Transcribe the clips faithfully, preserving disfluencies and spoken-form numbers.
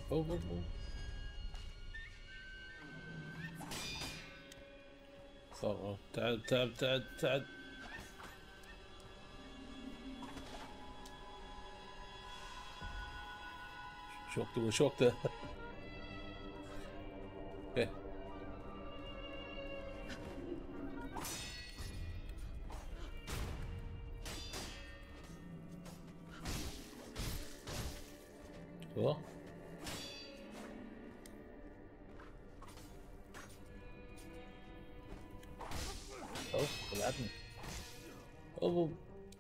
أوف أوف أوف. صار تعب تعب تعب تعب. شو وقته وش وقته؟ اوكي. هو اوف طلعتني. اوف أوف.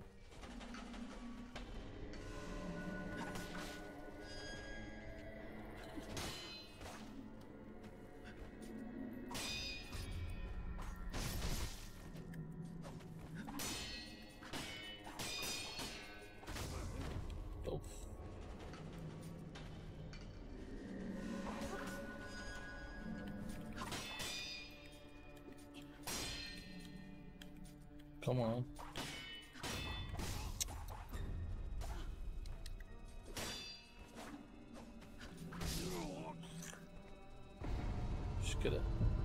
اوف. كمان مشكلة.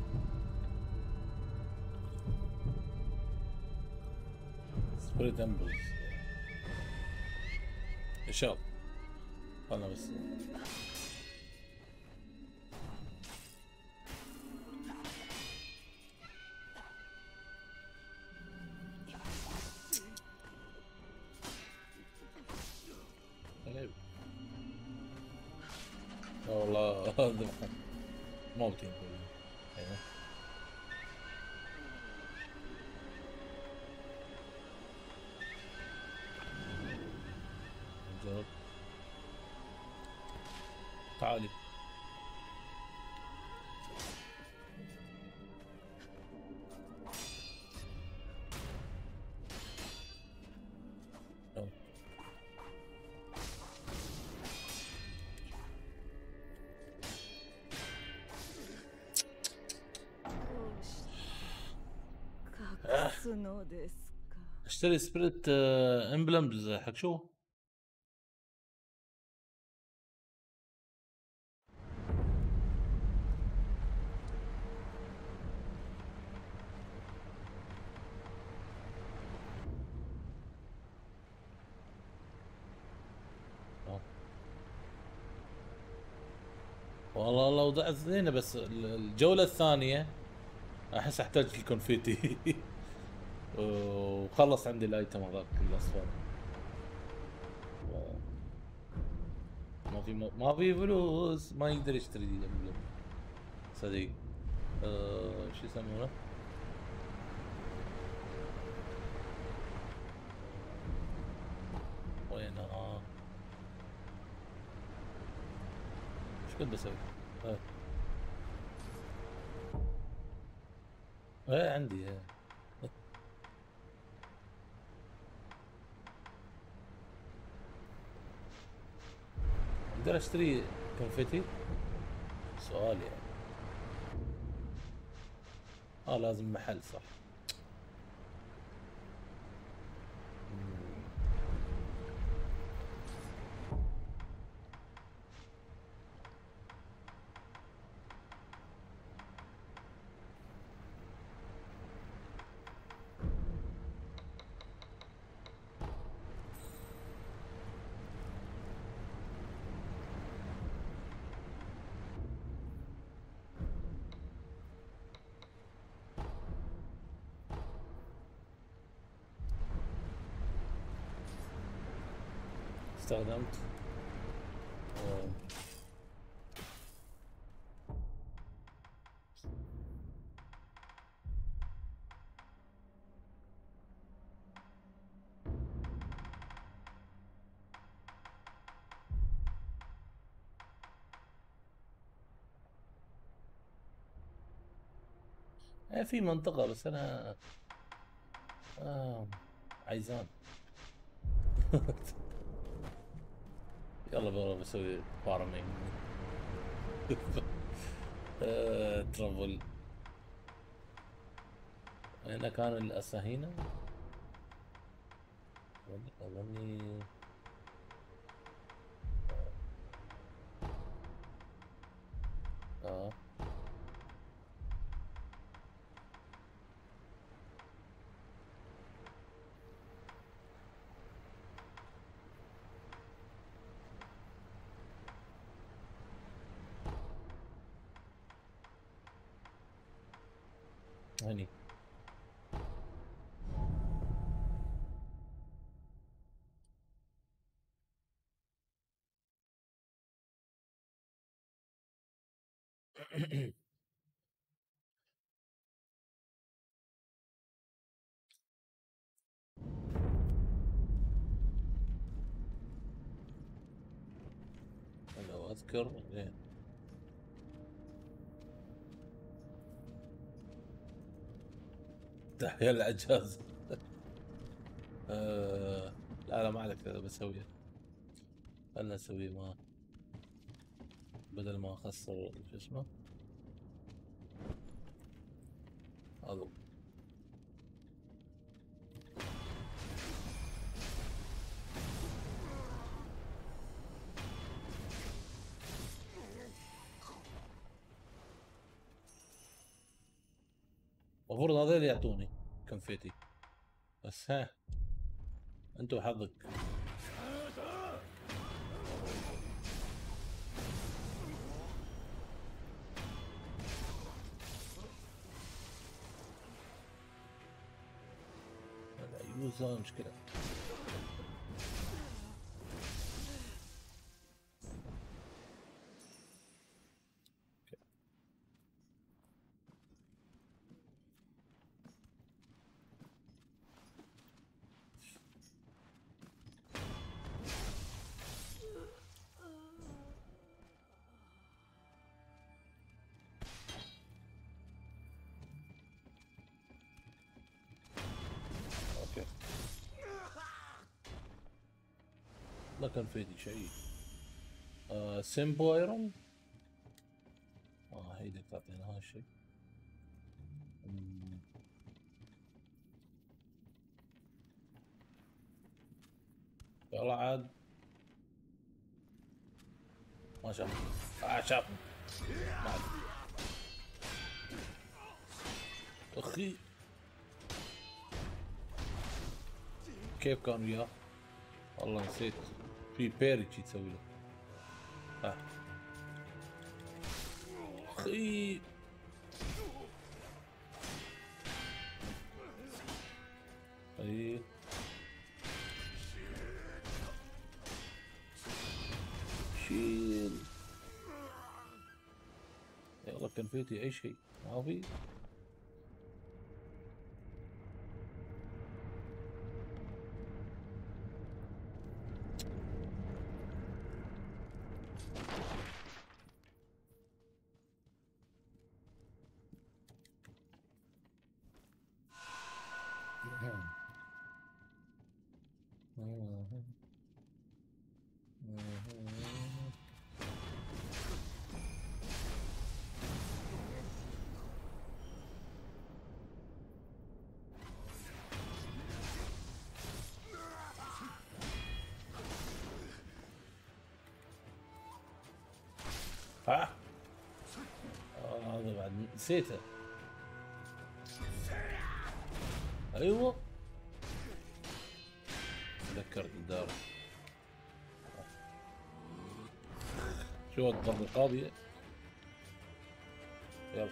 سبريت امبلز اشار. انا بس غريب. والله هذا موتين كلهم. ايوه نجرب. تعالي. أوه. آه. اشتري سبريت امبلمز حق شو؟ والله لو ضعت زينه بس الجولة الثانية احس احتاج الكونفيتي. وخلص عندي الايتم هذاك الاصفر. ما في ما في فلوس ما يقدر يشتري دي صديق. أه شو يسمونه؟ وين اه ايش كنت بسوي؟ اه ايه عندي ايه. اقدر اشتري كونفيتي؟ سؤال يعني. اه لازم محل صح. استخدمت آه. ايه في منطقة بس انا آه. عايزان. يلا بقى بسوي فارمينج. آه. ترافل. هنا كان الأساهينا أظني. هني. لو اذكر زين. تحيا الاعجاز. آه لا لا ما عليك، بسويها. خلنا نسوي ما بدل ما اخسر شو اسمه هذا. المفروض هذول يعطوني كونفيتي، بس ها انت وحظك. هذا يوزر مشكلة. اوكي ما كان في يدي شيء. آه سيمبو ايرون. اه هيدي تعطينا هذا الشيء. يلا عاد ما شاف. آه شافني. ما عاد. اخي كيف كان وياه؟ والله نسيت. في بيري شي تسوي له. ها اخي اي شيل. يلا كان فيتي اي شيء ما في. ها آه، هذا بعد نسيته. ايوه تذكرت الدار. شو الضربة القاضية. يلا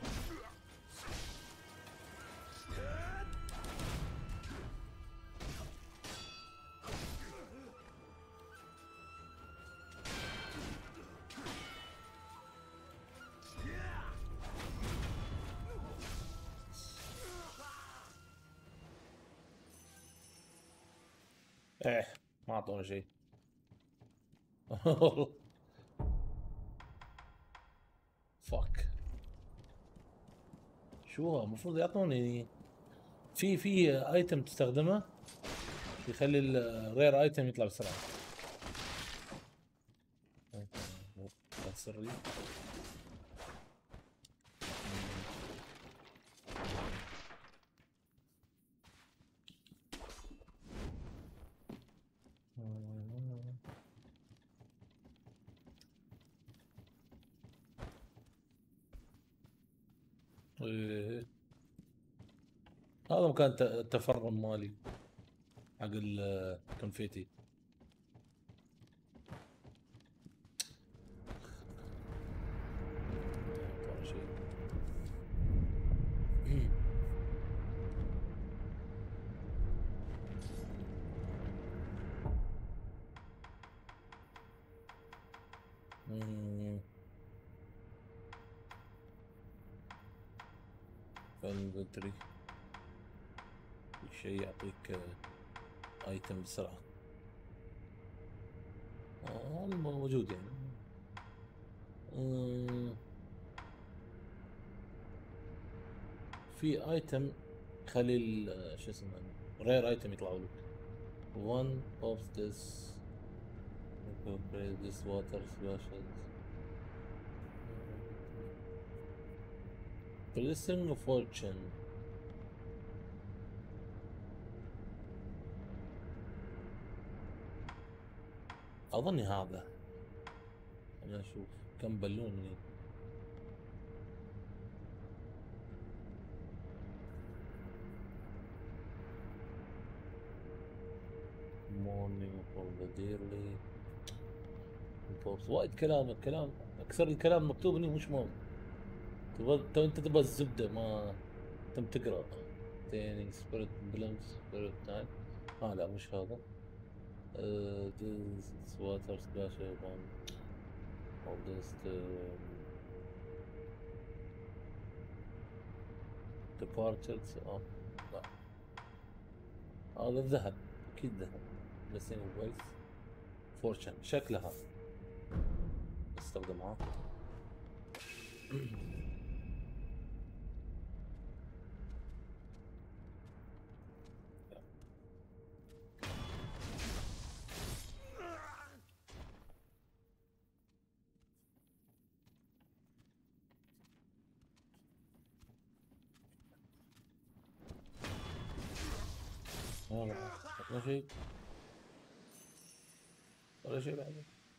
ايه ما اعطونا شيء. فك شو المفروض يعطوني في في ايتم تستخدمه يخلي الرير ايتم يطلع بسرعه. سري. إيه. هذا مكان التفرم مالي حق الكونفيتي. انفنتوري شيء يعطيك ايتم بسرعة. آه موجود يعني. آه في ايتم خلي شو اسمه رير ايتم يطلعوا لك. one of this incorporate this water splashes blessing of fortune. اظني هذا. انا اشوف كم بالون هني. morning from the dearly وايد كلام الكلام اكثر الكلام مكتوب هني مش مهم. تبغى انت تبغى الزبده ما تم تقرا. تينينج سبيريت بلمس سبيريت تايم. اه لا مش هذا. this water splash upon all this departed. اه لا هذا الذهب اكيد ذهب. missing wealth fortune شكلها استخدمها. ولا شيء ولا شيء بعد.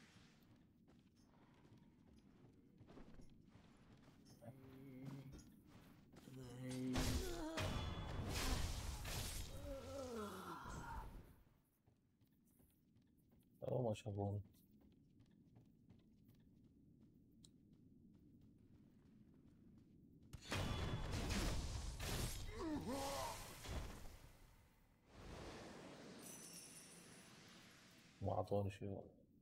أو ما شافوني. ما أعطوني شيء.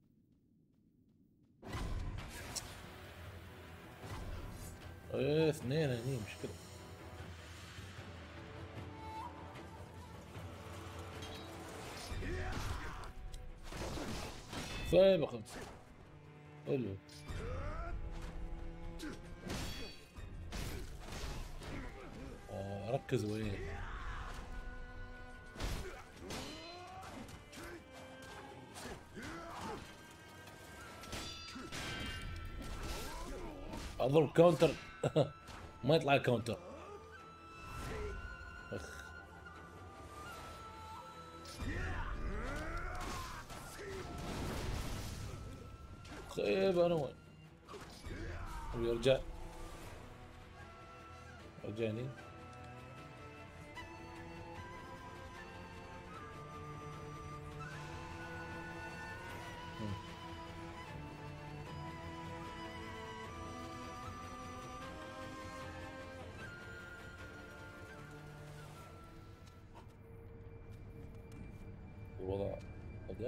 ايه اثنين هني مشكلة. طيب اخذ حلو. آه ركز وين. اضرب كاونتر ما يطلع كاونتر. اخ خيب انا وين. ويرجع رجعني. الوضع هدأ.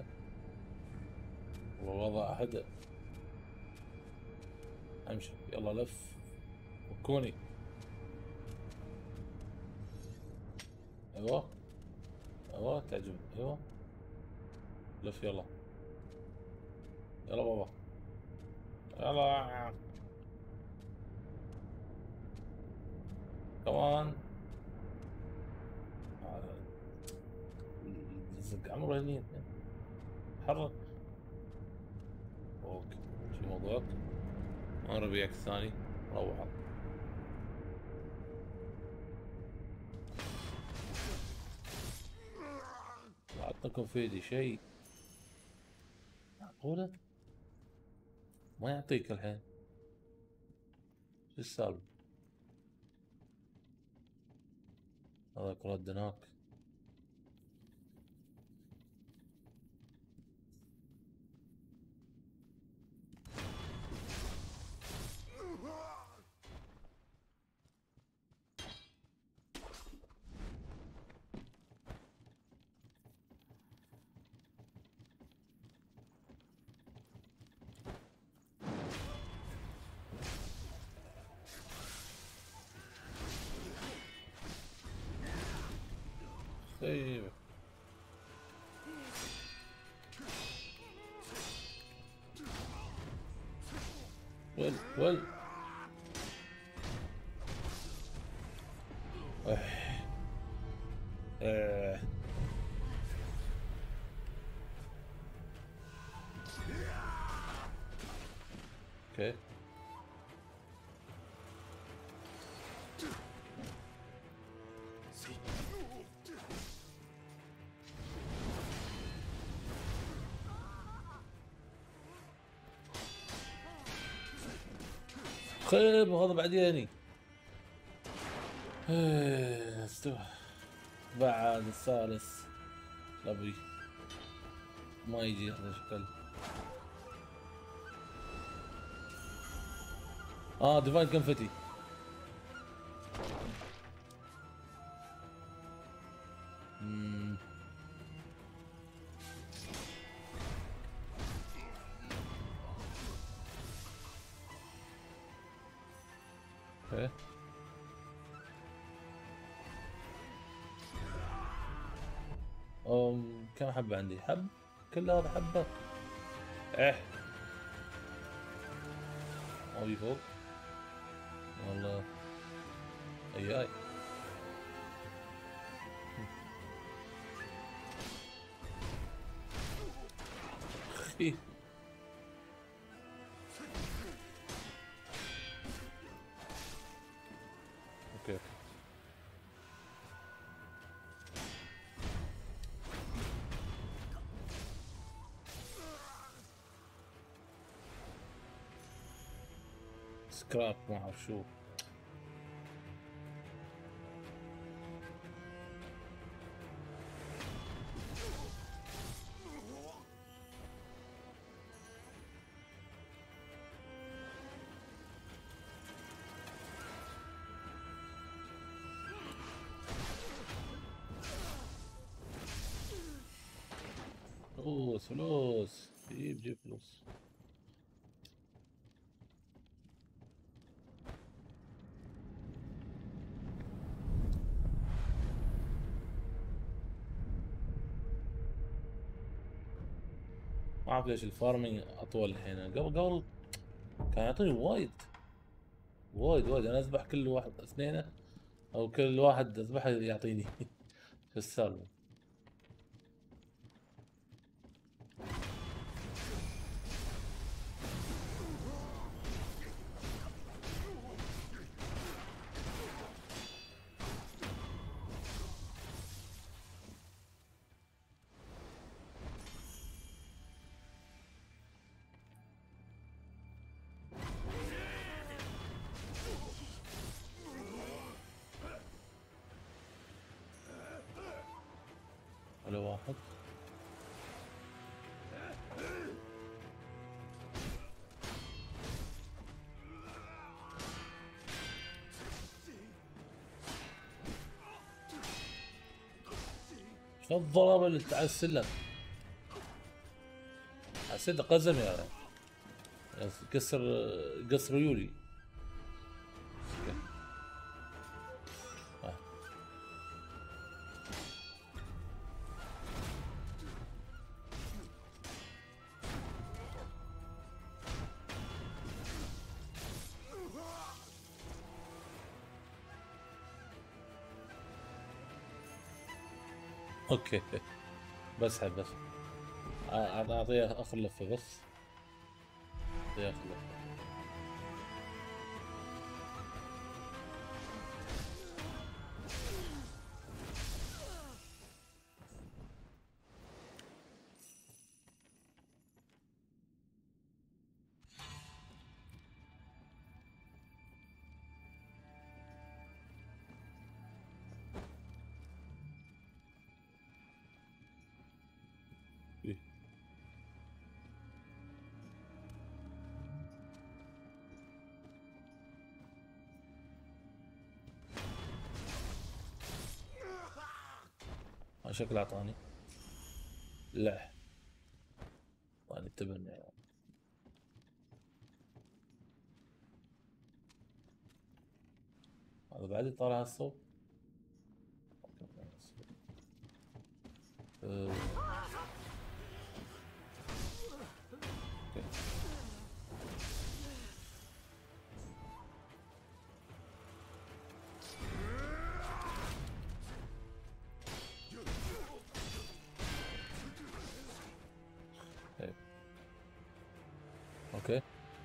الوضع هدأ. امشي يلا لف وكوني. ايوه ايوه تعجبني ايوه. لف يلا يلا بابا يلا كمان. يزق عمره هني. حرك. اوكي شو موضوعك؟ انا ربيعك الثاني روح. اعطيكم فيدي شيء معقولة ما يعطيك الحين. شو السالفة؟ هذاك رد هناك. ايوه ول ول اه اه اوكي خيب هذا بعديني. ايه استوى. بعد الثالث لا بي ما يجي هذا شكل. اه ديفاين كونفتي. امم اوكي أم كم حبة عندي؟ حب كل هذا حبة. ايه ابي فوق والله. اي اي اخي اوكي سكراب ما اعرف شو. فلوس فلوس جيب جيب فلوس. ما اعرف ليش الفارمينج اطول الحين. قبل قبل كان يعطيني وايد وايد وايد. انا اذبح كل واحد اثنين او كل واحد اذبحه يعطيني. شو السالفه؟ ولا واحد. شو الضرب اللي على السلم؟ على السلم قزم يا رجل. كسر قصر ريولي. آه. اوكي بسحب بس. أع- اعطيه اخر لفه بس. اعطيه اخر لفه. إيه. آه، شكله اعطاني. لا اعطاني التبني يعني. هذا بعد طالع الصوت. أه. اوكي. اوكي.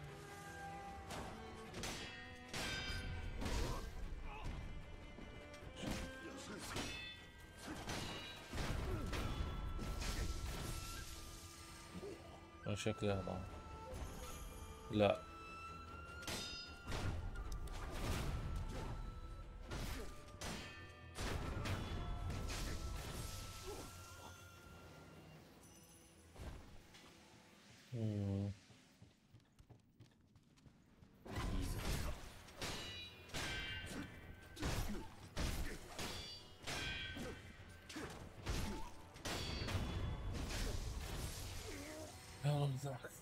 شكلها طبعا. لا مم. يلا نزعك.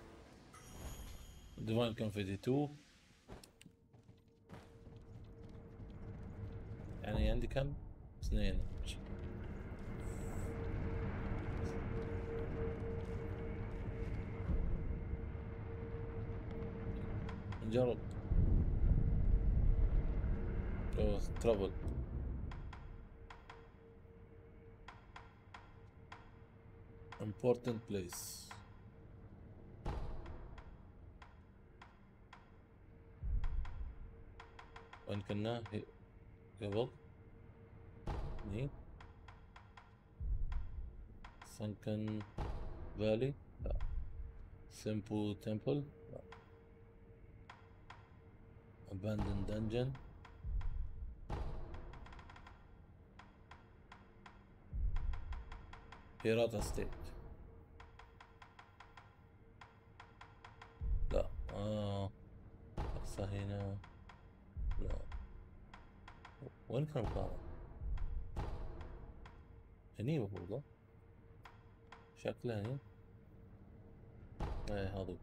ديفاين كونفيدي اتنين. يعني عندي كم؟ اثنين. نجرب. اوه ترابل. important place. وين كنا قبل؟ هني. sunken valley. لا. simple temple. لا. abandoned dungeon. pirate state. لا. اه اقصى هنا. لا. وين كان القارة؟ هني المفروض. شكلها هني. ايه هذا.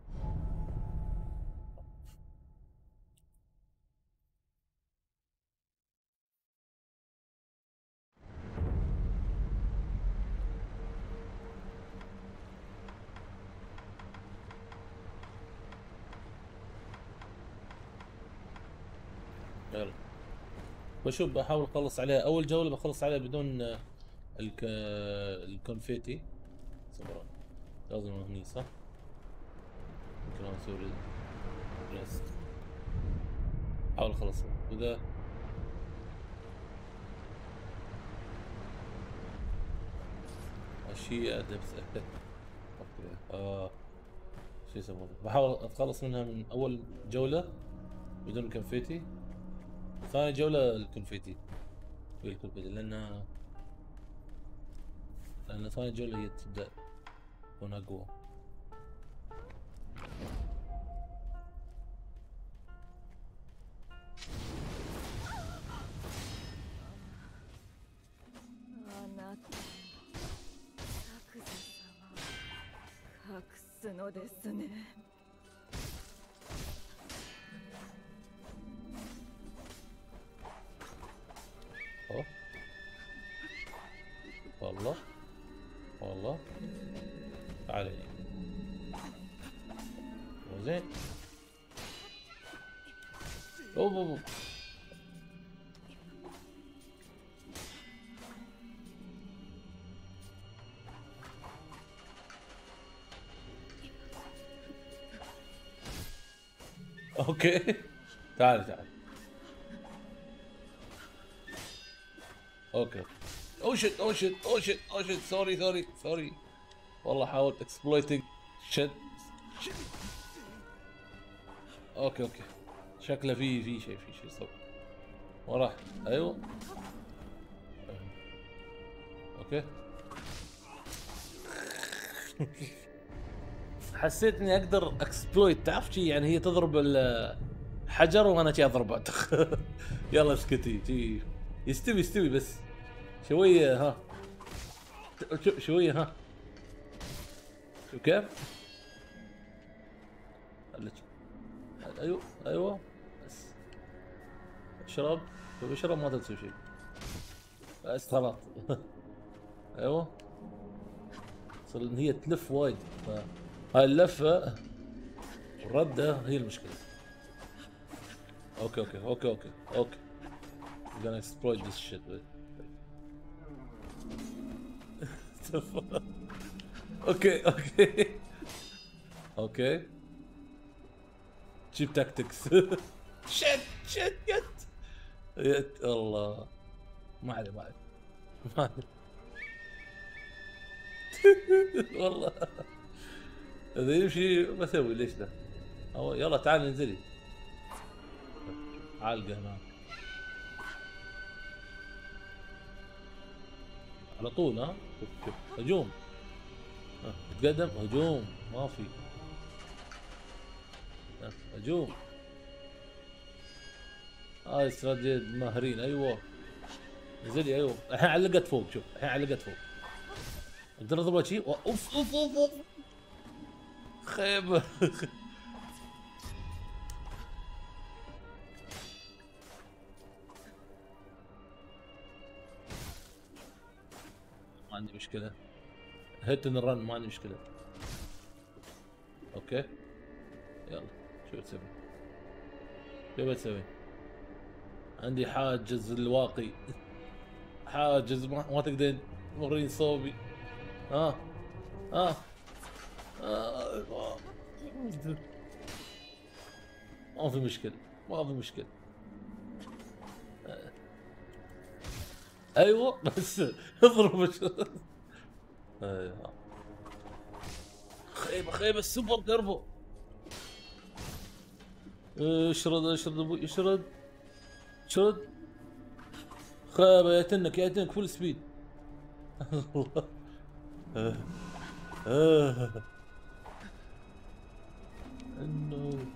يلا بشوف بحاول اخلص عليها اول جولة، بخلص عليها بدون الك... الكونفيتي. صبرا لازم هني صح؟ يمكن اسوي ريست. حاول اخلص وذا. اشياء دبس. اوكي اه شو يسمونه، بحاول اتخلص منها من اول جولة بدون كونفيتي، ثاني جولة الكونفيتي بالكونفيتي لان لان ثاني جولة هي تبدأ تكون اقوى. أوه. والله والله تعالي زين. اوه أوه. اوكي تعال تعال. اوكي او شيت او شيت او شيت او شيت سوري سوري سوري والله حاولت اكسبلويتنج شت. اوكي اوكي شكله في في شيء في شيء صار وراح. ايوه اوكي. حسيت اني اقدر اكسبلويت، تعرف شي يعني هي تضرب الحجر وانا شي اضربه. يلا اسكتي شي يستوي يستوي بس شويه ها شويه ها. شوف كيف؟ ايوه ايوه بس اشرب. شوف اشرب ما تسوي شيء بس خلاص. ايوه صار ان هي تلف وايد، هاي اللفه والرده هي المشكله. اوكي اوكي اوكي اوكي اوكي we're gonna exploit this shit. اوكي اوكي اوكي تشيب تاكتكس. شت شت يت يت الله. ما علي ما علي ما علي. والله اذا يمشي بسوي ليش لا. أو يلا تعال انزلي. عالقه هناك على طول. ها شوف شوف هجوم. ها، تقدم هجوم ما في. ها، هجوم. هاي استراتيجية ماهرين. ايوه انزلي. ايوه الحين علقت فوق. شوف الحين علقت فوق. اقدر اضربها شيء. اوف اوف اوف اوف خيبه. ما عندي مشكله. هيت ان رن ما عندي مشكله. اوكي يلا شو بتسوي؟ شو بتسوي؟ عندي حاجز الواقي. حاجز ما, ما تقدر توريني صوبي. ها ها آه. ما في مشكله ما في مشكله. ايوه بس اضرب. ايوه خيبه خيبه السوبر تربو. اشرد اشرد ابوي اشرد اشرد. خيبه ياتنك ياتنك فول سبيد. آه. آه. انه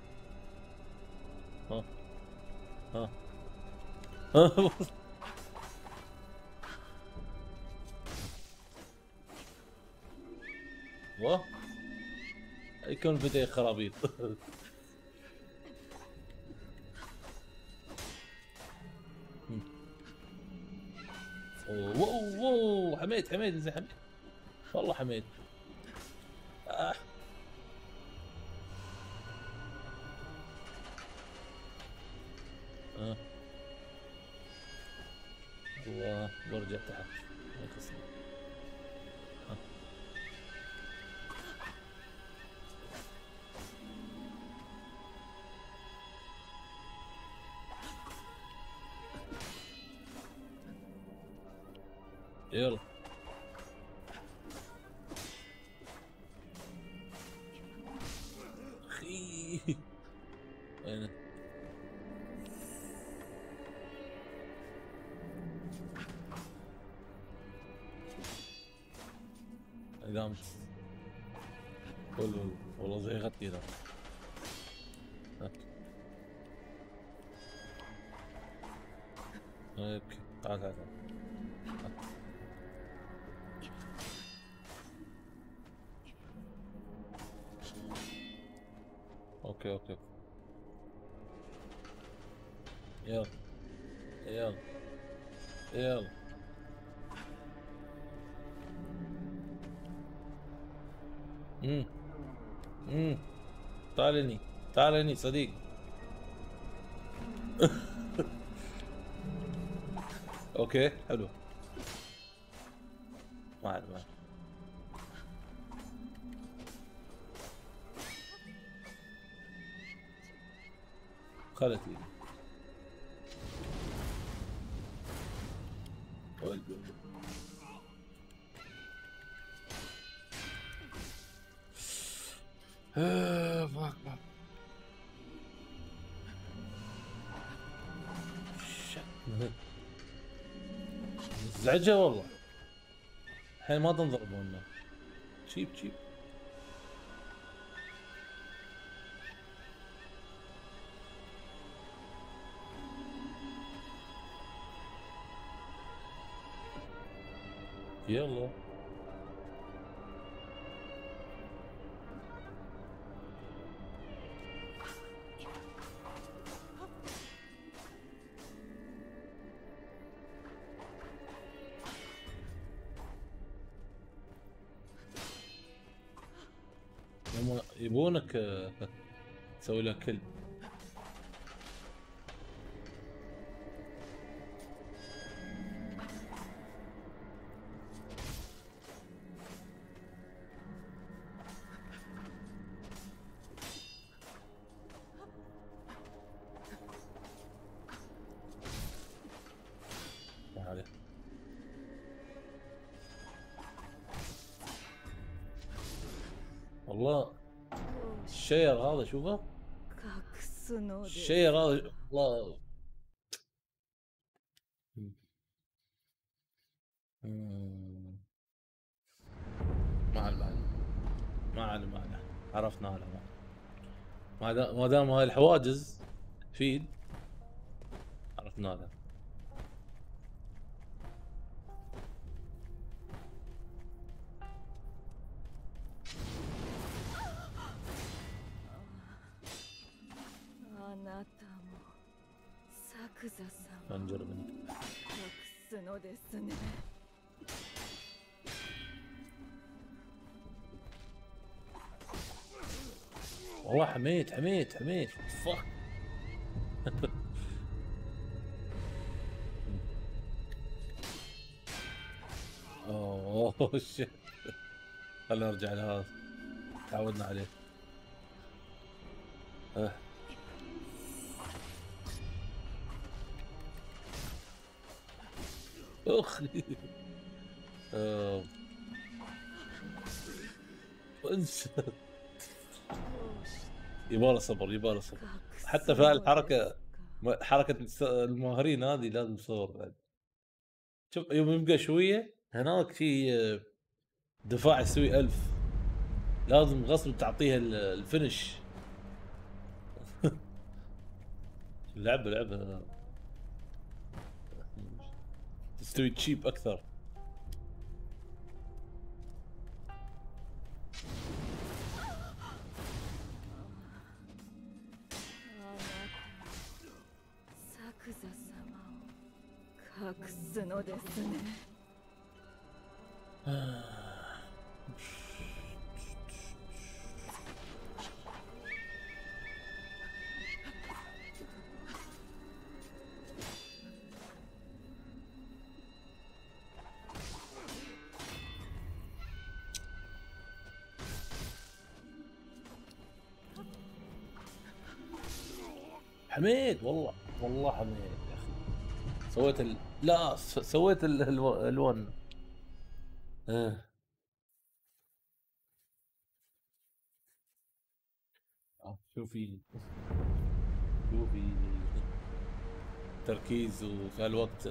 ها ها ها. واه يكون بداية خرابيط. اوه اوه حميت حميت زين حميت والله حميت. آه. آه. الله برجع تحت ما يخصني. آه. يلا اخي وين قامت. والله والله زي غتي ذا. اوكي تعال تعال تعال. اوكي اوكي يلا يلا يلا. امم امم تعال هني تعال هني صديق. اوكي حلو. ما عاد ما عاد. خلت ايدي. آه فاك فاك. مزعجة والله. الحين ما تنضربون. تشيب تشيب. يلا هم يبونك آه، تسوي له كل. ما عليه. والله الشير هذا شوفه، الشير هذا والله. مم. ما عليه ما عليه ما عليه ما عليه. عرفنا على ما دام ما دام هاي الحواجز تفيد، عرفنا هذا. نجرب انت. والله حميت حميت حميت فك. اوه شيت. خلينا نرجع لهذا، تعودنا عليه. أه. اخ. أه. انس. يبغى صبر يبغى صبر، حتى في الحركه، حركه الماهرين هذه لازم صبر بعد. شوف يوم يبقى شويه هناك في دفاع يسوي ألف، لازم غصب تعطيها الفينش. اللعبه لعبه تستوي تشيب اكثر. حميد والله والله حميد يا اخي. سويت ال... لا س... سويت ال... الو... الون. اه آه، شوفي شوفي تركيز وفي الوقت.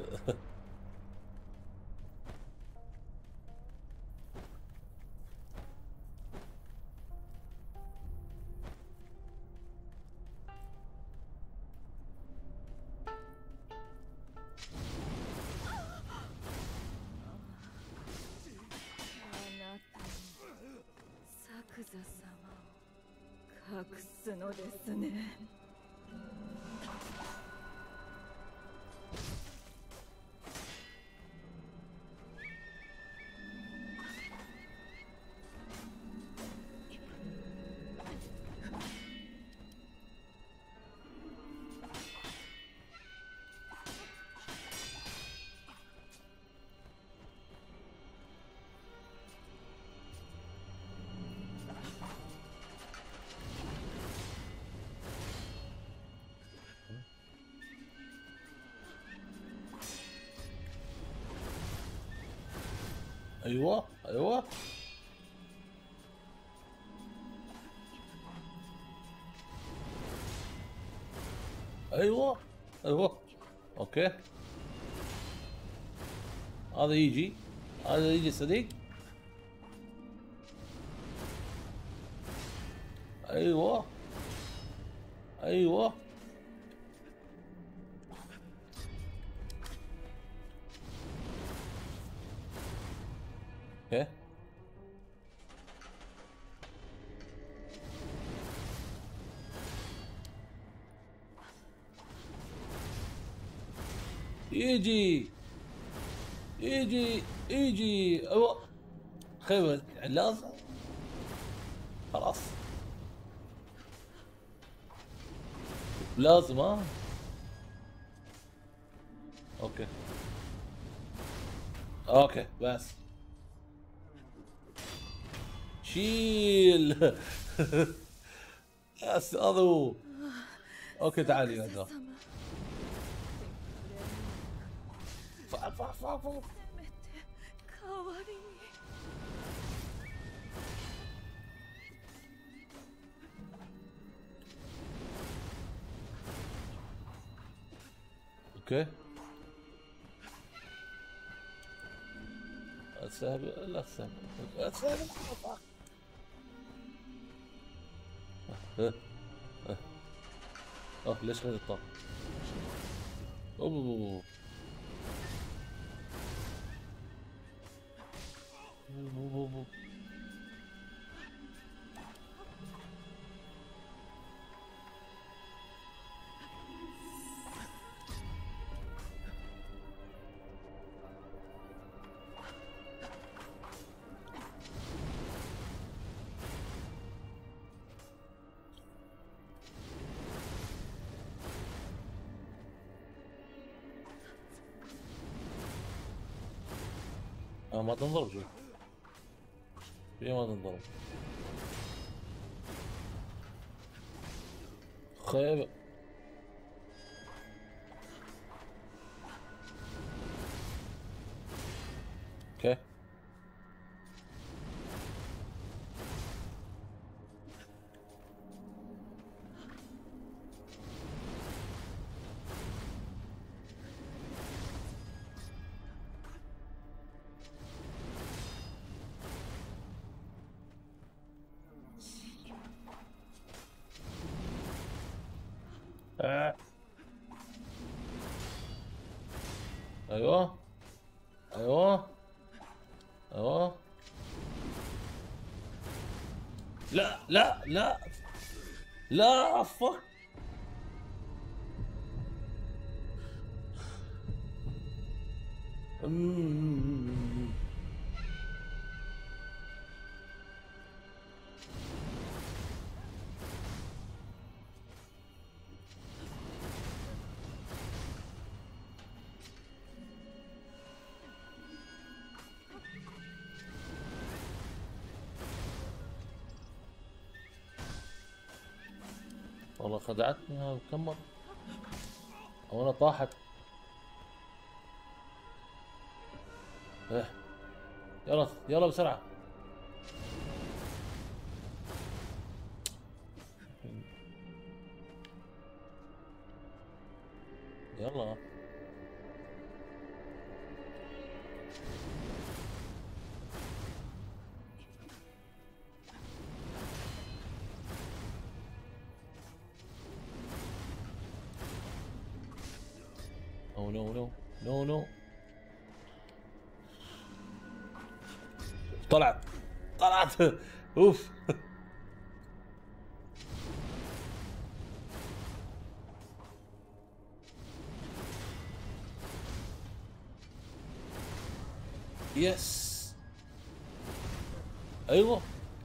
ايوه ايوه ايوه ايوه اوكي. هذا يجي هذا يجي صديق. ايوه ايوه اوكي. يجي يجي يجي ايوه. خيبة لازم خلاص لازم. اه اوكي اوكي بس شيل. بس هذا هو. اوكي تعالي يا دار. فوق فوق فوق فوق. اوكي سهل لا سهل لا سهل. اه ليش غير الطاقة؟ اوه أوه. اه ما تنضرب شوي. في ما تنضرب. خيبة. اوكي آه. ايوه ايوه ايوه. لا لا لا لا فك. أمم. والله خدعتني هذا كم مرة. او انا طاحت. إيه. يلا يلا بسرعة. يلا او نو نو نو نو. طلعت طلعت. اوف. يس ايوه.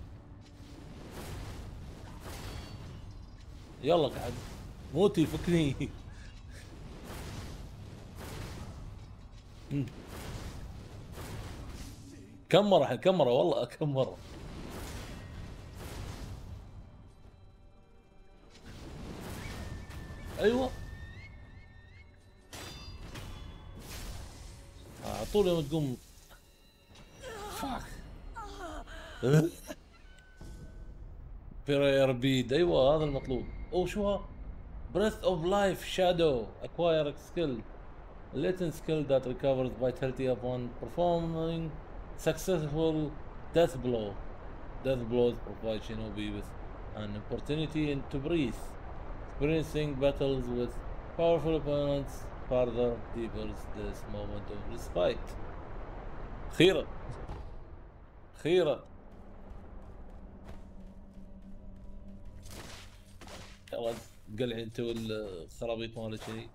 يلا قاعد موتي فكني. كم مرة الحين كم مرة والله كم مرة. ايوه على طول يوم تقوم. فاك. بيرير بيد ايوه هذا المطلوب. اوه شو ها؟ بريث اوف لايف شادو اكواير سكيل latent skill that recovers vitality upon performing successful death blow. Death blows provide shinobi with an opportunity to breathe. Experiencing battles with powerful opponents further deepens this moment of respite. خيرا خيرا. يلا قلع انت والخرابيط مالك شيء.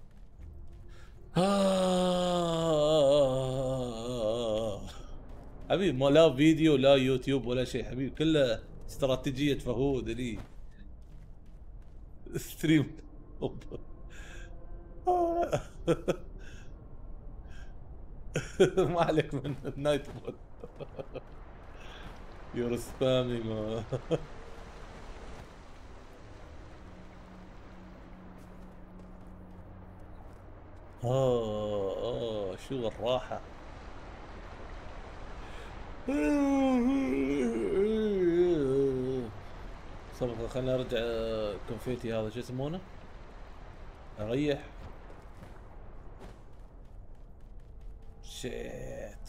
آه. حبيبي ما لا فيديو لا يوتيوب ولا شيء حبيبي، كله استراتيجية فهود لي. ستريم. ما عليك من النايت مود. يور سبامينج. اه اه شو الراحة. صبر خليني ارجع. كونفيتي هذا شو يسمونه؟ اريح. شيت.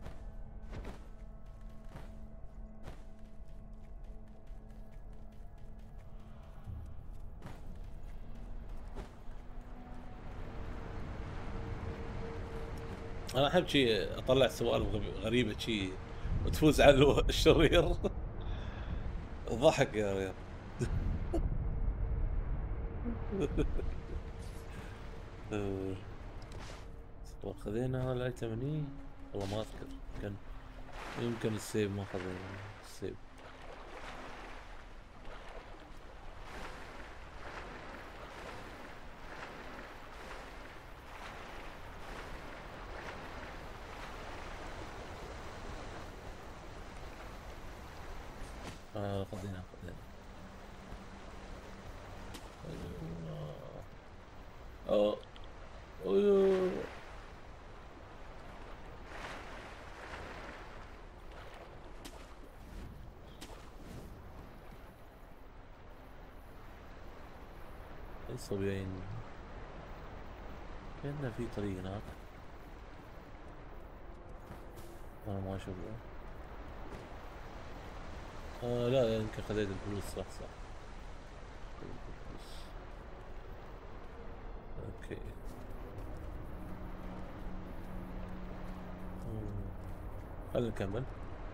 انا احب شي اطلع سوالف غبي- غريبة شي وتفوز على الو- الشرير. ضحك يا ريال. آه، طب خذينا الايتم هني؟ والله ما اذكر. كان يمكن السيف ما خذينا السيف. آه خذينا خذينا. اه أوه. الصبيين كأنه في طريق هناك. انا ما اشوفه. آه لا يمكن خذيت الفلوس. صح صح. الفلوس. اوكي. مم. خلينا نكمل.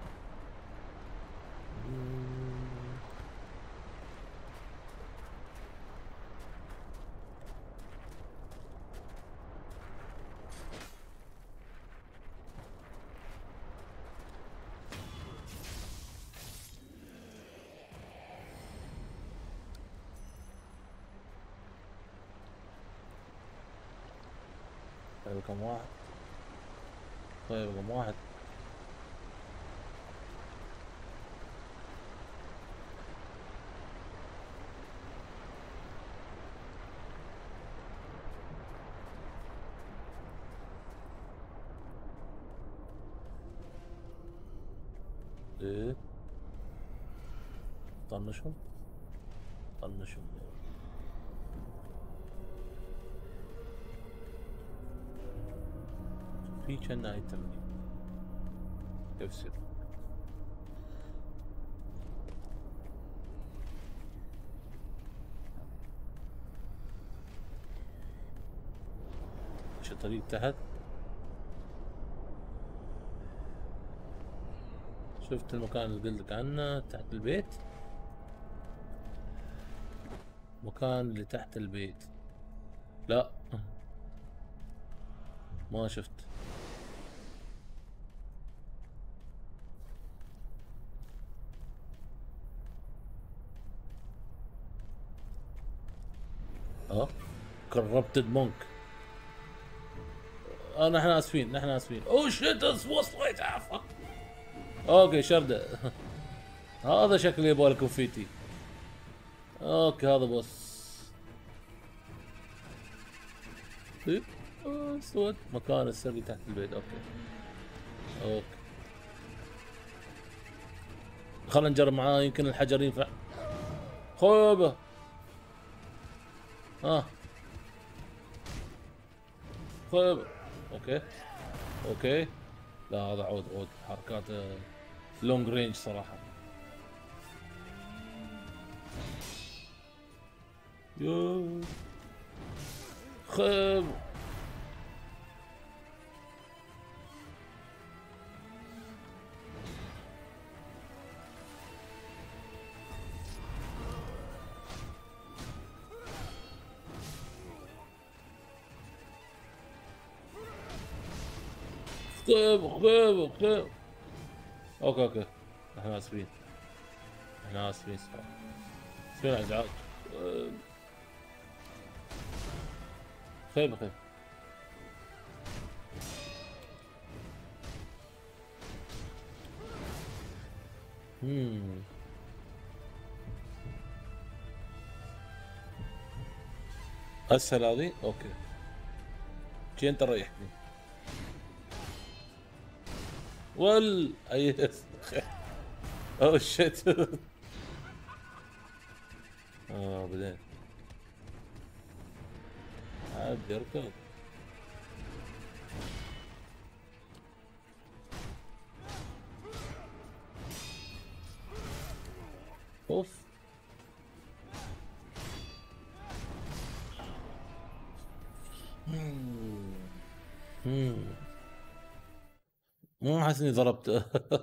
مم. طيب كم واحد؟ طيب كم واحد؟ ايه طنشهم. طنشهم. في كان ايتم كيف يصير؟ ايش الطريق تحت؟ شفت المكان اللي قلت لك عنه تحت البيت؟ مكان اللي تحت البيت. لا ما شفت. اه كربتد مونك. اه نحن اسفين نحن اسفين. اوه شيت وصلت عفوا. اوكي شردة. هذا شكله يبغى لكم فيتي. اوكي هذا بص. إيه؟ آه، اسود مكان السري تحت البيت. اوكي اوكي خلينا نجرب معاه يمكن الحجر ينفع. خوبه. ها خوبه. اوكي اوكي. لا هذا عود عود حركات لونج رينج صراحة. يو خيب. خيب خيب خيب. اوكي اوكي، احنا اسفين، احنا اسفين صراحة، اسفين على الازعاج. أه، خير بخير. امم اسهل هذه، اوكي. جي انت ريحني. وال اي اوه شيت. اه بعدين عاد يركض. اوف. امم مو حاسس اني ضربت.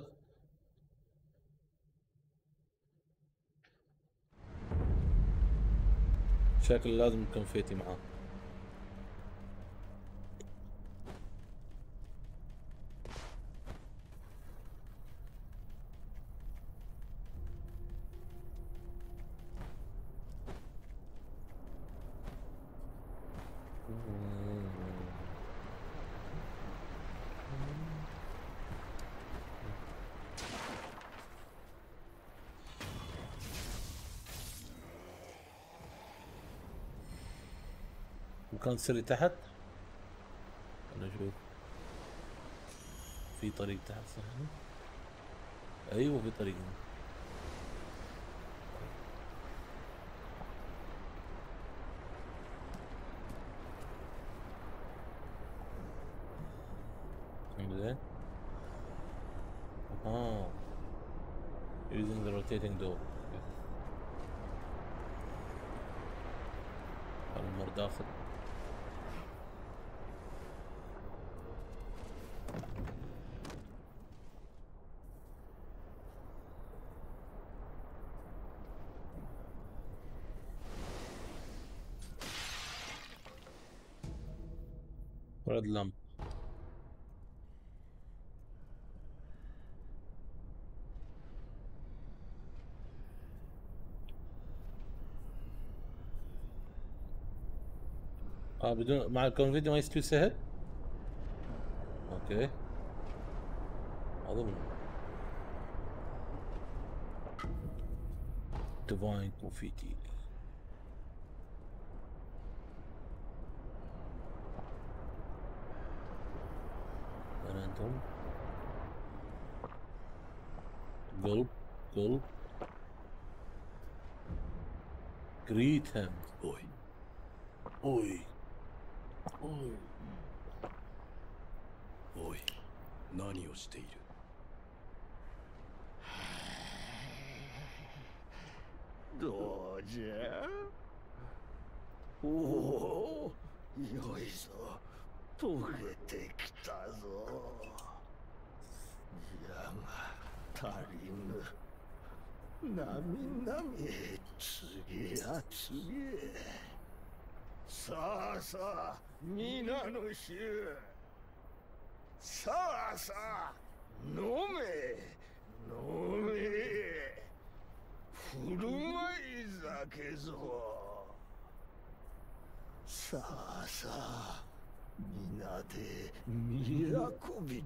شكل لازم كونفيتي معاه. مكان سري تحت. انا اشوف في طريق تحت صح هنا؟ ايوه في طريق هنا. زين. اه using the rotating door. المر داخل. ريد لامب. اه بدون مع الكونفيديو ما يستوي سهل. اوكي اظن ديفاين كونفيتي. عندهم قلب قلب. greet him. おい、 おいおい。 おい、何をしている。 どうじゃ。おお、よいぞ、溶けてきたぞ。じゃが足りぬ。なみなみ次や次へ。さあさあ皆の衆、さあさあ飲め飲め、振る舞い酒ぞ。さあさあ皆で都人に。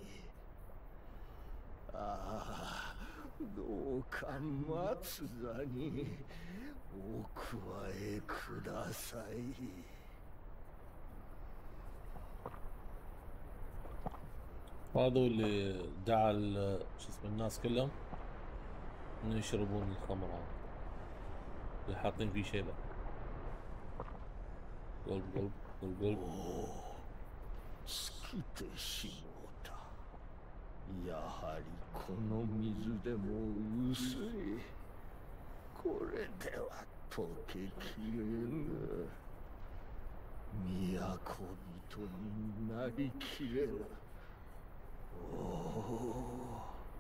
ああどうか松座にお加えください。 هذول اللي دعا ال- شو اسمه الناس كلهم انه يشربون الخمر هذا اللي حاطين فيه شيبه. قلب قلب قلب قلب. 尽きてしもうた。やはりこの水でも薄い。これでは溶けきれぬ。都人になりきれぬ。おお、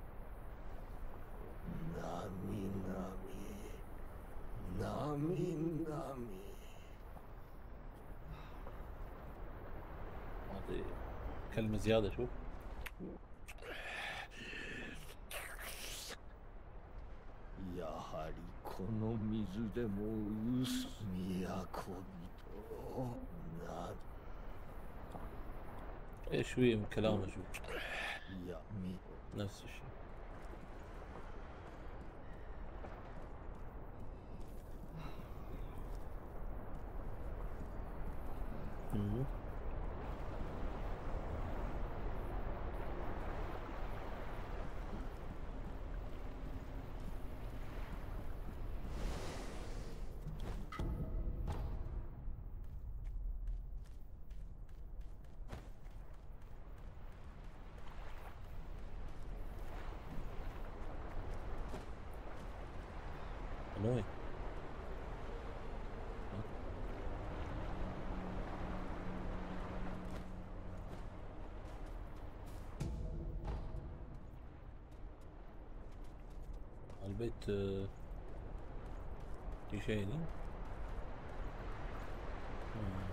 なみなみなみなみ。 هذه كلمه زياده شوف. やはりこの水でも嘘都人な ايه شوية من كلامه شو 闇 نفس الشيء. مم. annoying. البيت آه، في شيء هني. مم.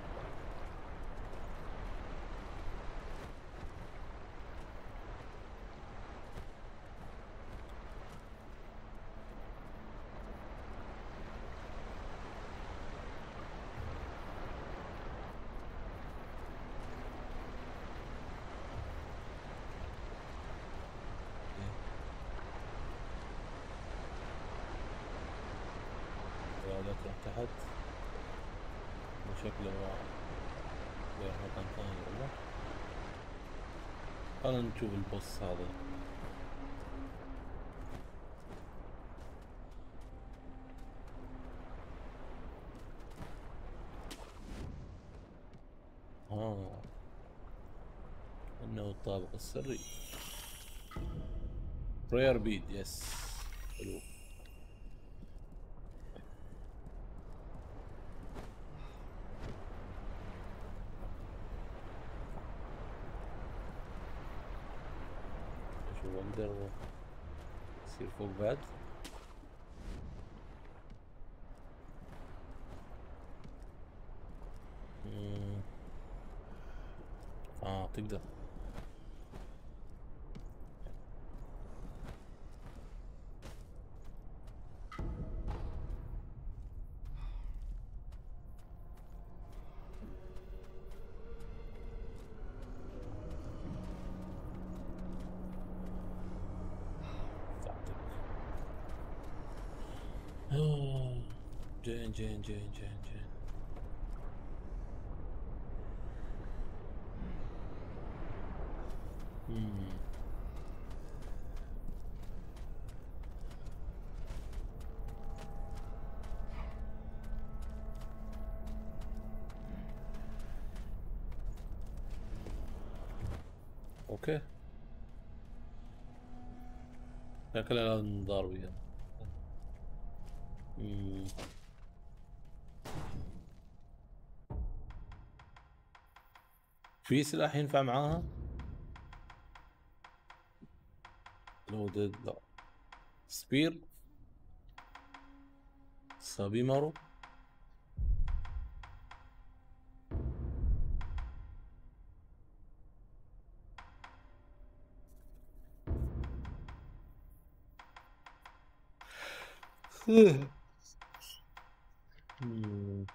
لا تروح تحت وشكله رايح مكان ثاني والله. خلنا نشوف البوس هذا. اه انه الطابق السري. prayer bead يس حلو. شو اقدر يصير فوق بعد. مم. اه تقدر. آه. جين جين جين جين جين. مم. اوكي شكلها لازم نضارب وياه. مم. في سلاح ينفع معاها؟ لودد لا. سبير سابيمارو. مم.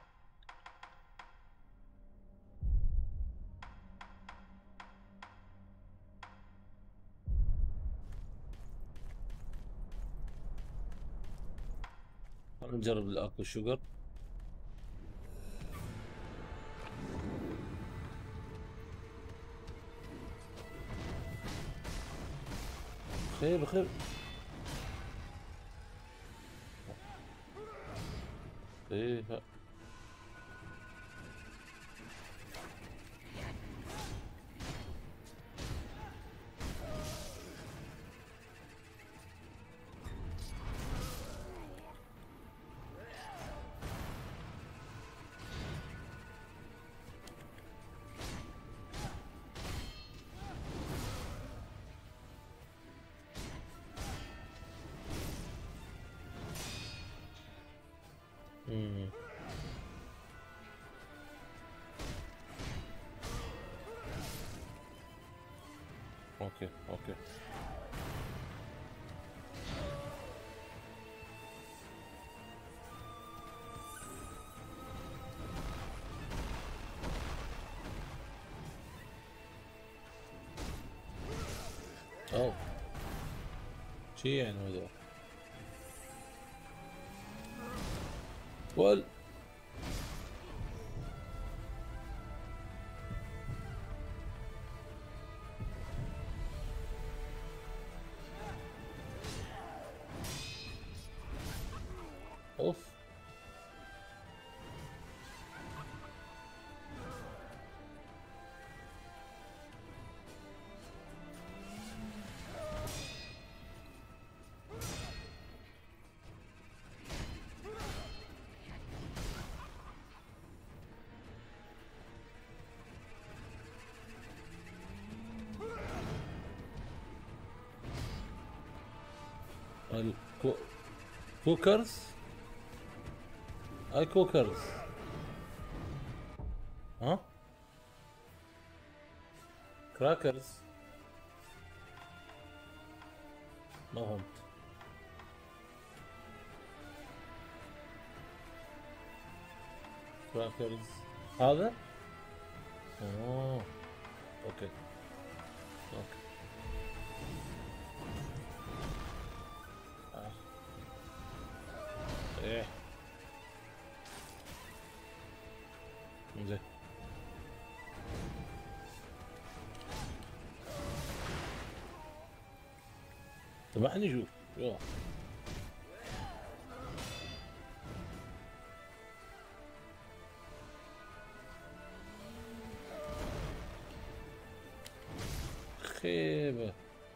خلينا نجرب الاكو شوجر. خير خير. ايه ها. مم. اوكي اوكي اوه شي يعني هذول وال اوف الكو... كوكرز اي كوكرز ها كراكرز ما فهمت كراكرز هذا اوه اوكي اوكي آه. ايه زين سامحني شوف يلا خيبة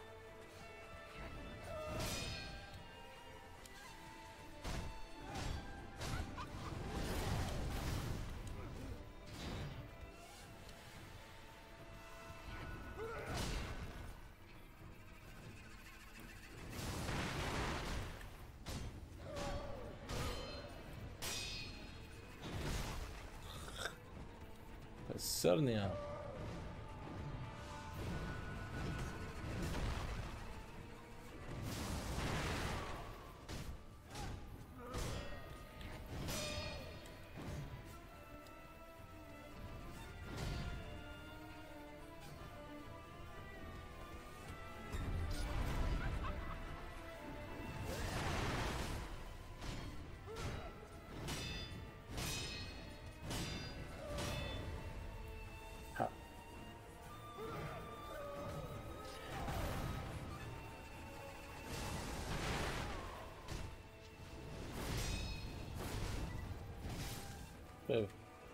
كسرني يا ح- طيب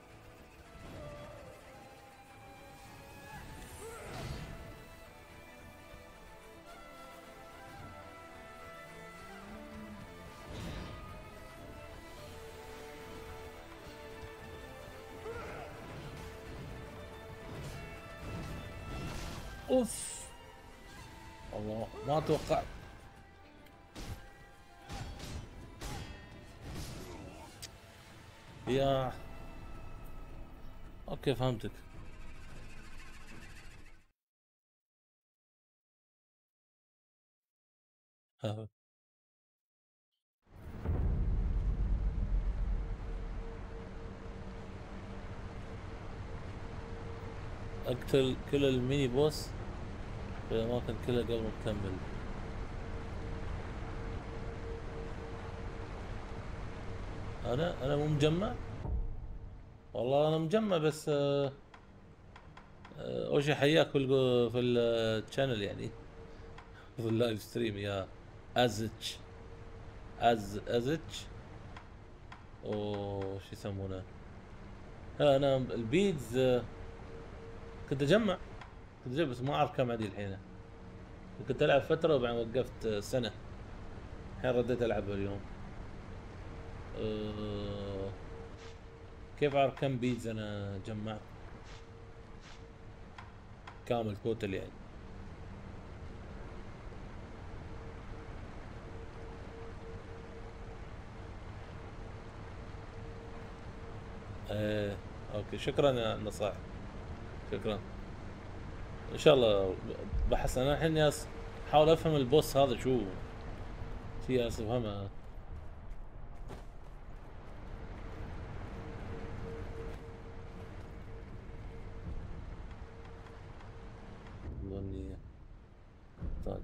اوف الله ما توقعت يا اوكي فهمتك اقتل كل الميني بوس في الاماكن كلها قبل ما تكمل انا انا مو مجمع والله انا مجمع بس آه، آه، اول شيء حياك في الجو- في الشانل يعني في اللايف ستريم يا ازتش از ازتش او شو يسمونه ها انا البيدز آه، كنت اجمع كنت اجمع بس ما اعرف كم عندي الحين كنت العب فتره وبعدين وقفت آه، سنه الحين رديت العب اليوم أه كيف اعرف كم بيدز انا جمعت كامل توتل يعني أه اوكي شكرا يا النصائح شكرا ان شاء الله بحس انا الحين ياس احاول افهم البوس هذا شو في ياس افهمه ظني طيب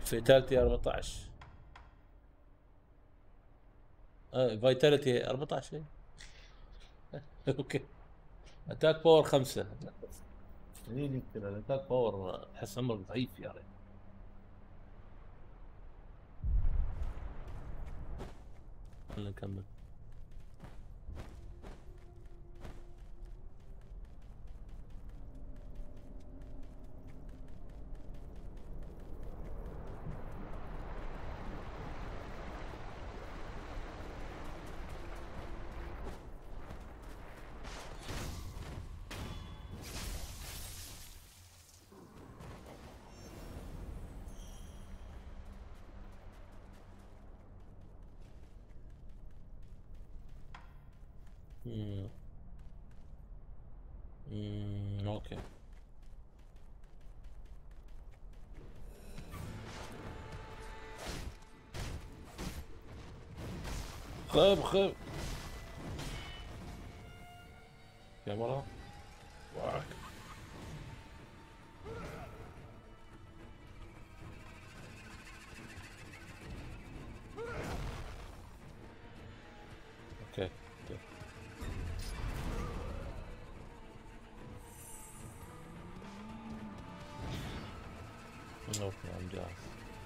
فيتاليتي أربعتاشر. اه فيتاليتي أربعتاشر. اوكي. اتاك باور خمسة. مين يقتل الاتاك باور؟ احس عمرك ضعيف يا ريت. خلينا نكمل. مم. مم. اوكي. خيب خيب كاميرا واك. اوكي اوكي. اوكي I'm جاهز.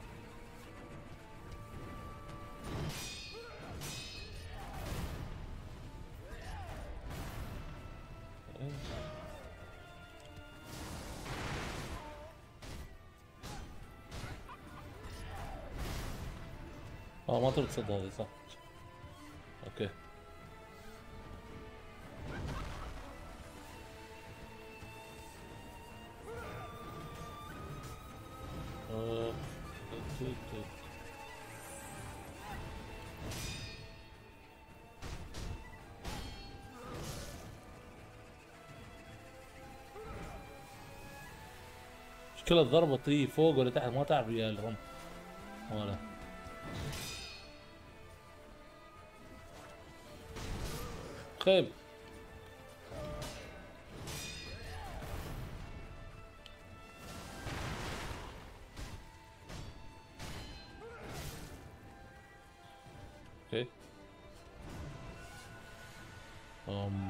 اه ما تقدر تصد هذه صح. اوكي. آه. مشكلة الضربة تيجي فوق ولا تحت ما تعرف يا الرمح ولا. خيب. اوكي. أم.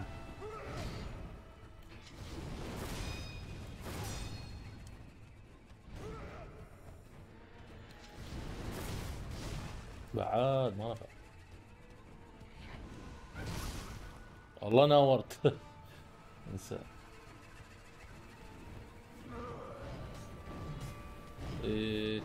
بعد ما نفع. والله نورت. انسى. إيه.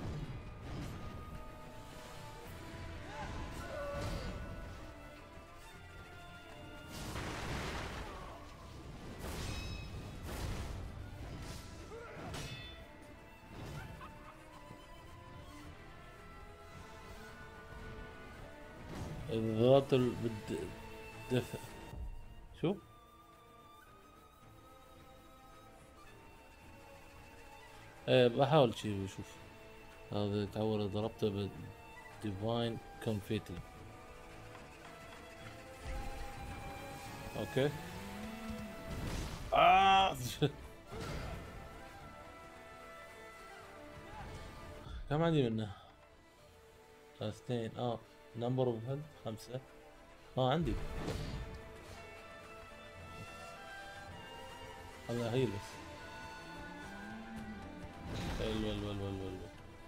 الضغط ال- بالد- الدفع. شو؟ ايه بحاول شي اشوف. هذا تعور ضربته ب ديفاين كونفيتي. اوكي. آه. كم عندي منه؟ اثنين. اه نمبر اوف هيد خمسة. اه عندي. هذا هي بس. حلو حلو حلو حلو حلو.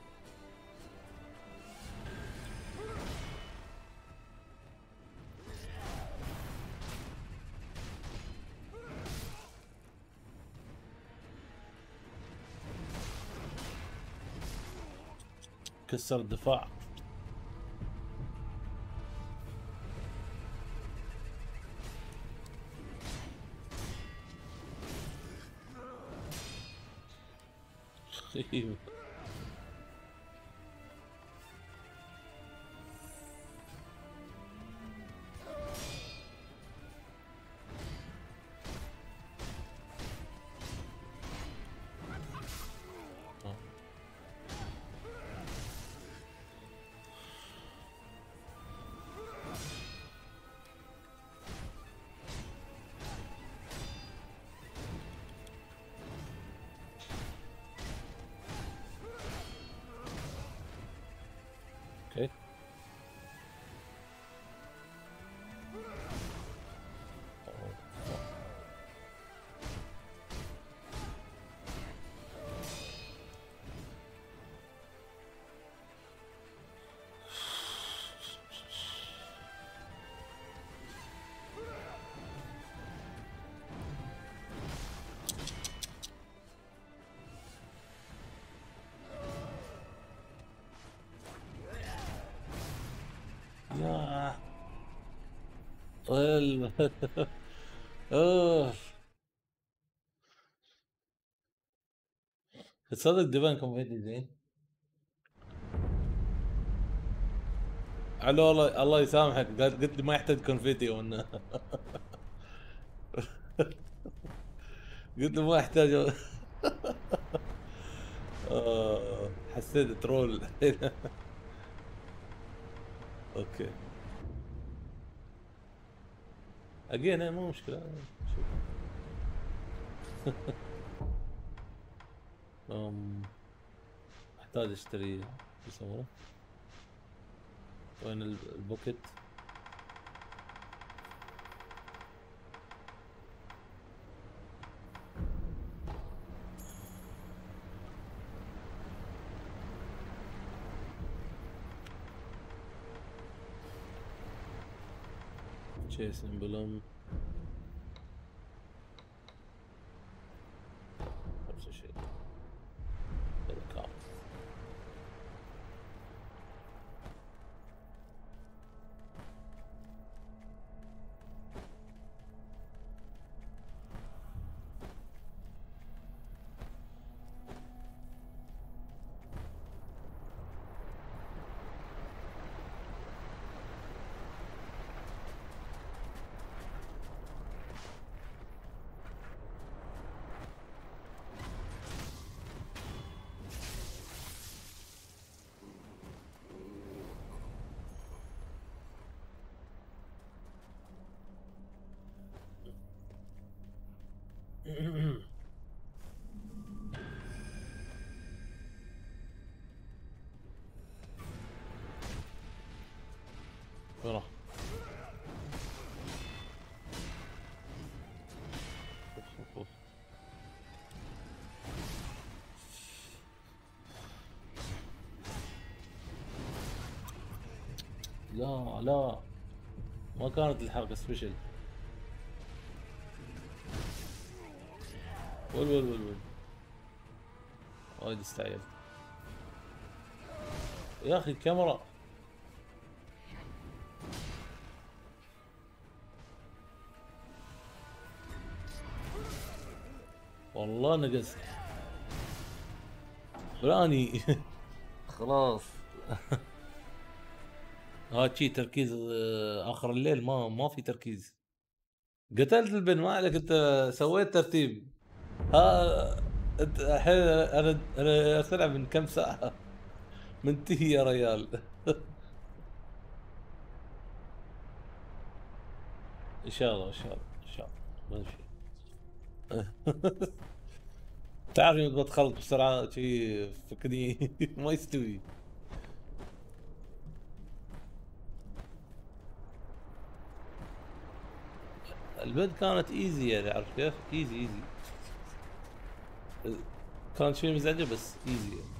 كسر الدفاع. خيب. آه. اوكي. يا ال- اوه تصدق ديفان كوميدي زين. على والله الله يسامحك، قلت قلت لي ما يحتاج كونفيتي وانه قلت له ما يحتاج. آه حسيت ترول. اوكي اجينا مو مشكلة. شوف. أم، احتاج اشتري شو يسمونه، وين ال- البوكيت؟ تشيس امبلم نفس الشيء. الكار. وين راح؟ أوف، أوف، أوف. لا لا ما كانت الحركة سبيشل. ول ول ول ول وايد استعجلت يا اخي الكاميرا. والله نقصت فلاني. خلاص. ها شي تركيز آه، اخر الليل ما ما في تركيز. قتلت البن ما عليك انت، سويت ترتيب. ها انت الحين انا انا اسرع من كم ساعة منتهي يا ريال. ان شاء الله ان شاء الله ان شاء الله ما في. تعرف يوم بتخلط بسرعة شي فكني ما يستوي. البنت كانت ايزي يعني عارف كيف؟ ايزي ايزي. كانت شوي مزعجة بس ايزي يعني.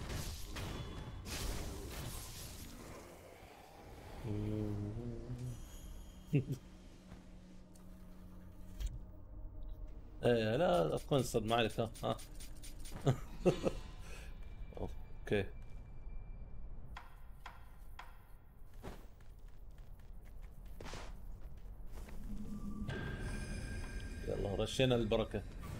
ايه لا تكون الصدمة عليك ها ها. اوكي يلا رشينا البركة.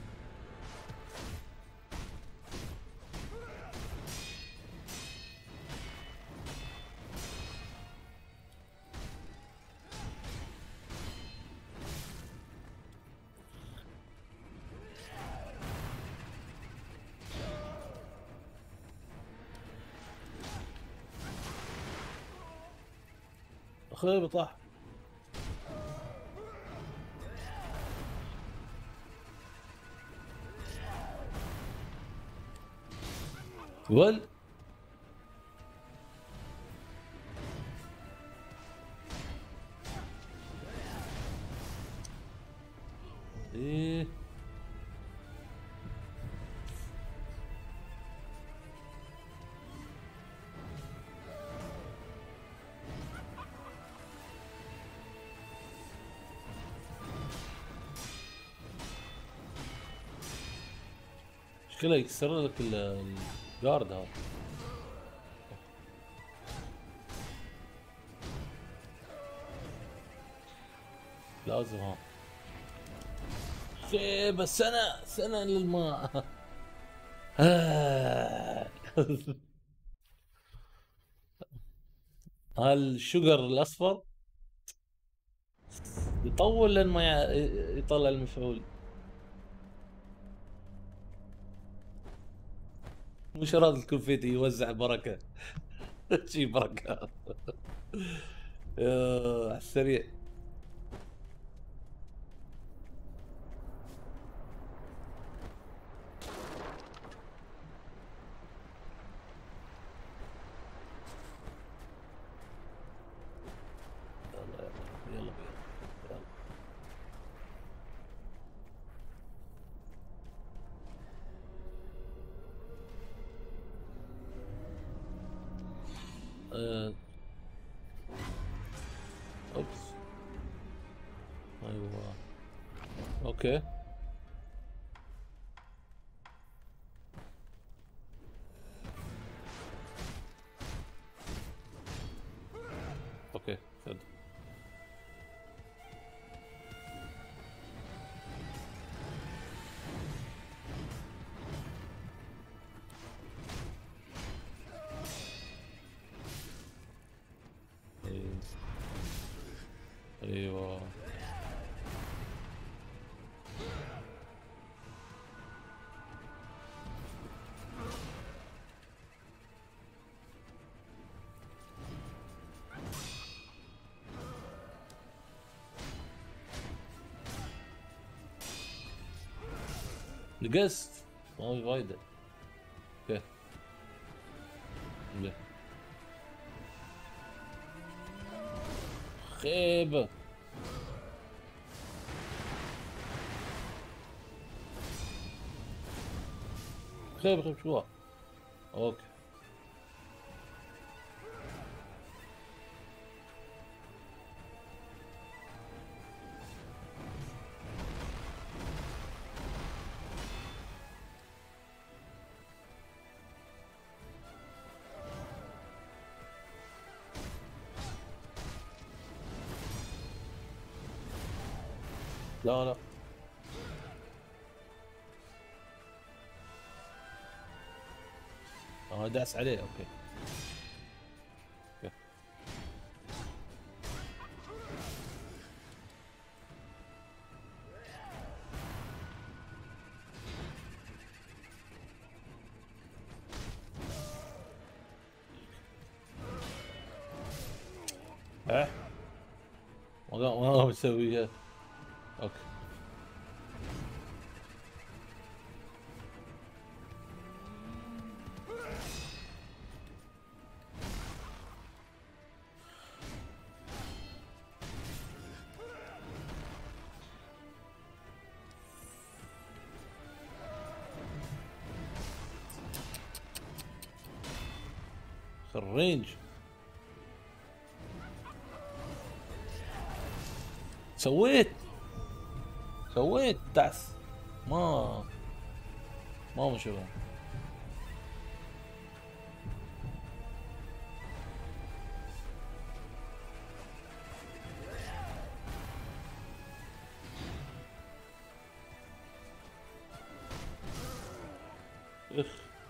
اخوي بطاح. ول مشكلة يكسر لك ال- الجارد هذا. لازم ها خيبة سنة سنة للماء. هالشجر الأصفر يطول لين ما يع- يطلع المفعول. مش راضي الكونفيتي يوزع بركة. شي بركة. يا على السريع. يلا يلا يلا بينا. يلا. أه. اوبس. ايوه. اوكي. اوكي خذ. إيه. ايوه. نقصت. ما في فايدة. اوكي. لا. خيبة. خيبة خيبة شو. اوكي. لا لا. اه داس عليه. اوكي. اوكي. اه ما قام ما قام يسويها. اوكي. الرينج سويت سويت دعس. ما ما مشوه. اخ.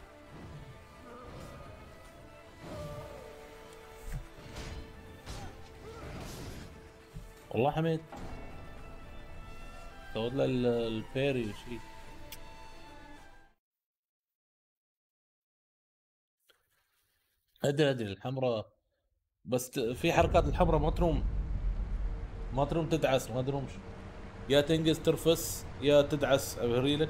والله حميد سويت له ال- البيري وشي. ادري ادري الحمراء. بس ت- في حركات الحمراء ما تروم. ما تروم تدعس ما تروم. يا تنقز ترفس يا تدعس ابهريلك.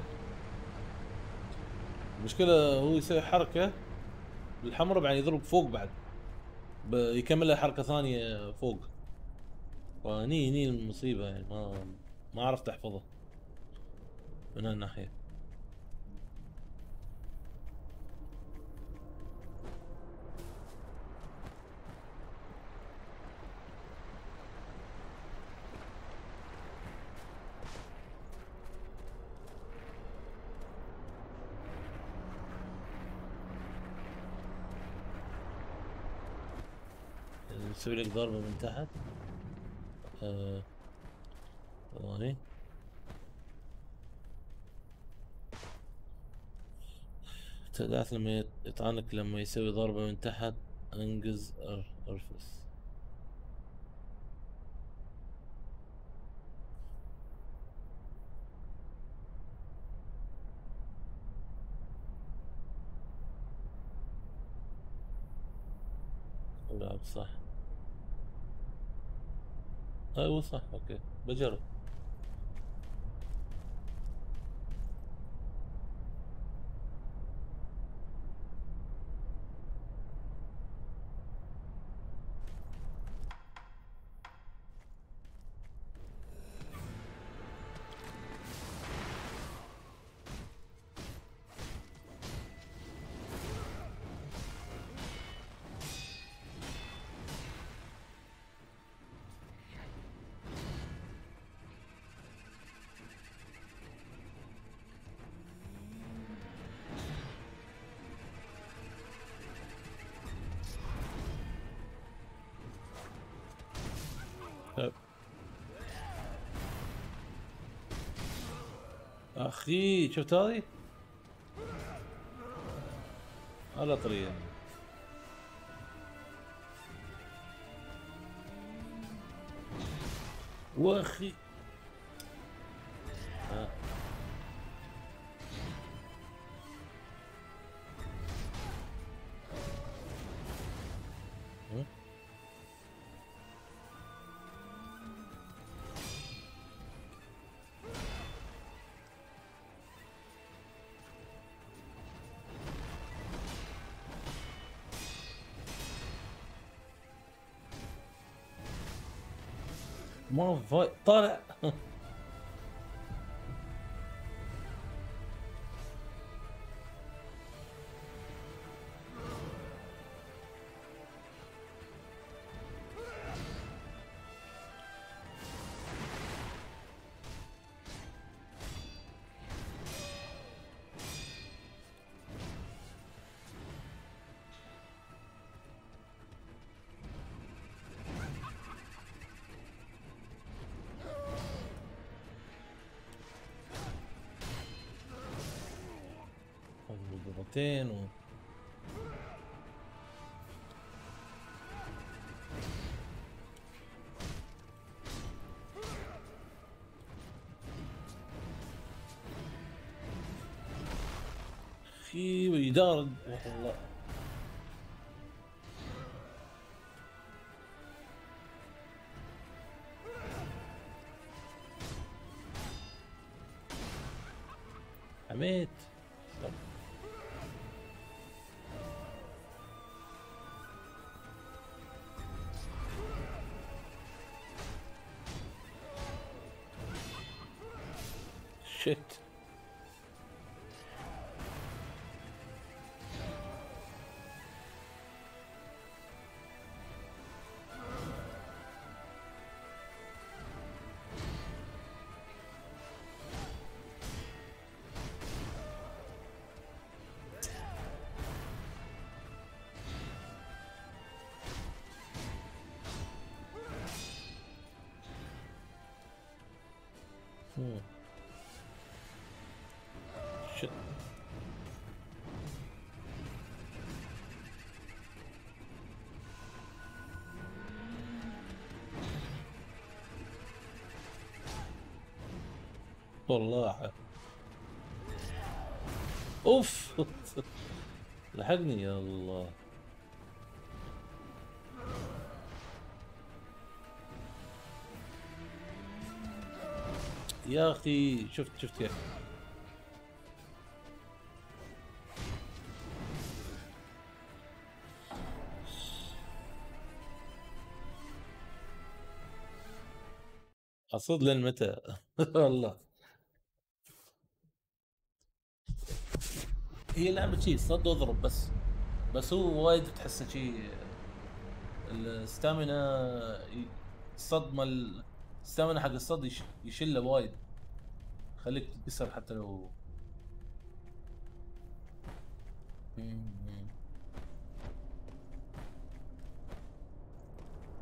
المشكلة هو يسوي حركة الحمراء بعد يضرب فوق بعد. ب- يكملها حركة ثانية فوق. فني ني المصيبة يعني ما ما عرفت احفظها من هالناحية. يسوي لك ضربة من تحت. آه، ثواني. تعرف لما يطعنك لما يسوي ضربة من تحت، انقز أر- ارفس. لا صح. ايوه صح، اوكي بجرب. طيب. اخي شفت هذه على طريقة. واخي ها. ها؟ ما فاي طالع. ضربتين و... في ويدار والله. حميت. شت. مم. شت. والله اوف. لحقني يا الله. يا اخي شفت شفت يا اخي. اصد لين متى؟ والله هي لعبة شي صد واضرب بس. بس هو وايد تحسه شي الستامina ي- الصد مال الستامina حق الصد يش... يشله وايد، خليك تكسر حتى لو. مم.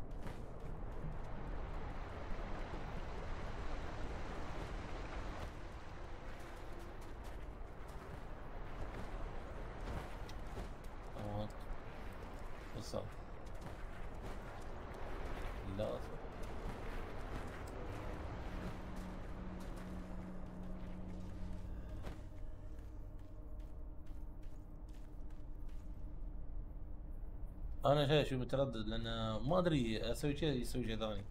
صار. لا انا شيء شو متردد لان ما ادري اسوي شيء يسوي شيء ثاني.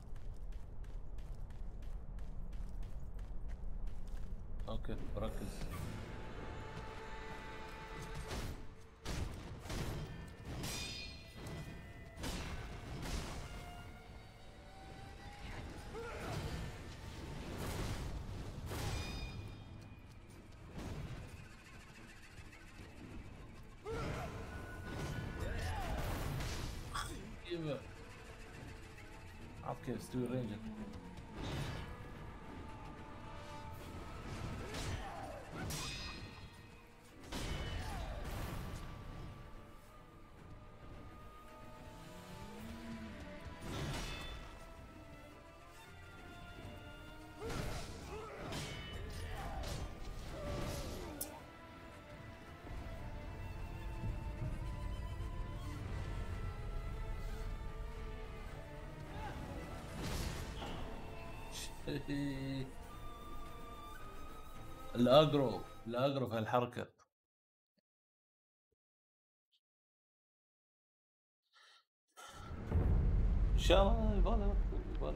اوكي بركز. يبا عرفت كيف استوي رينجر. الاجرو الاجرو في الحركه. ان شاء الله يبغى وقت يبغى.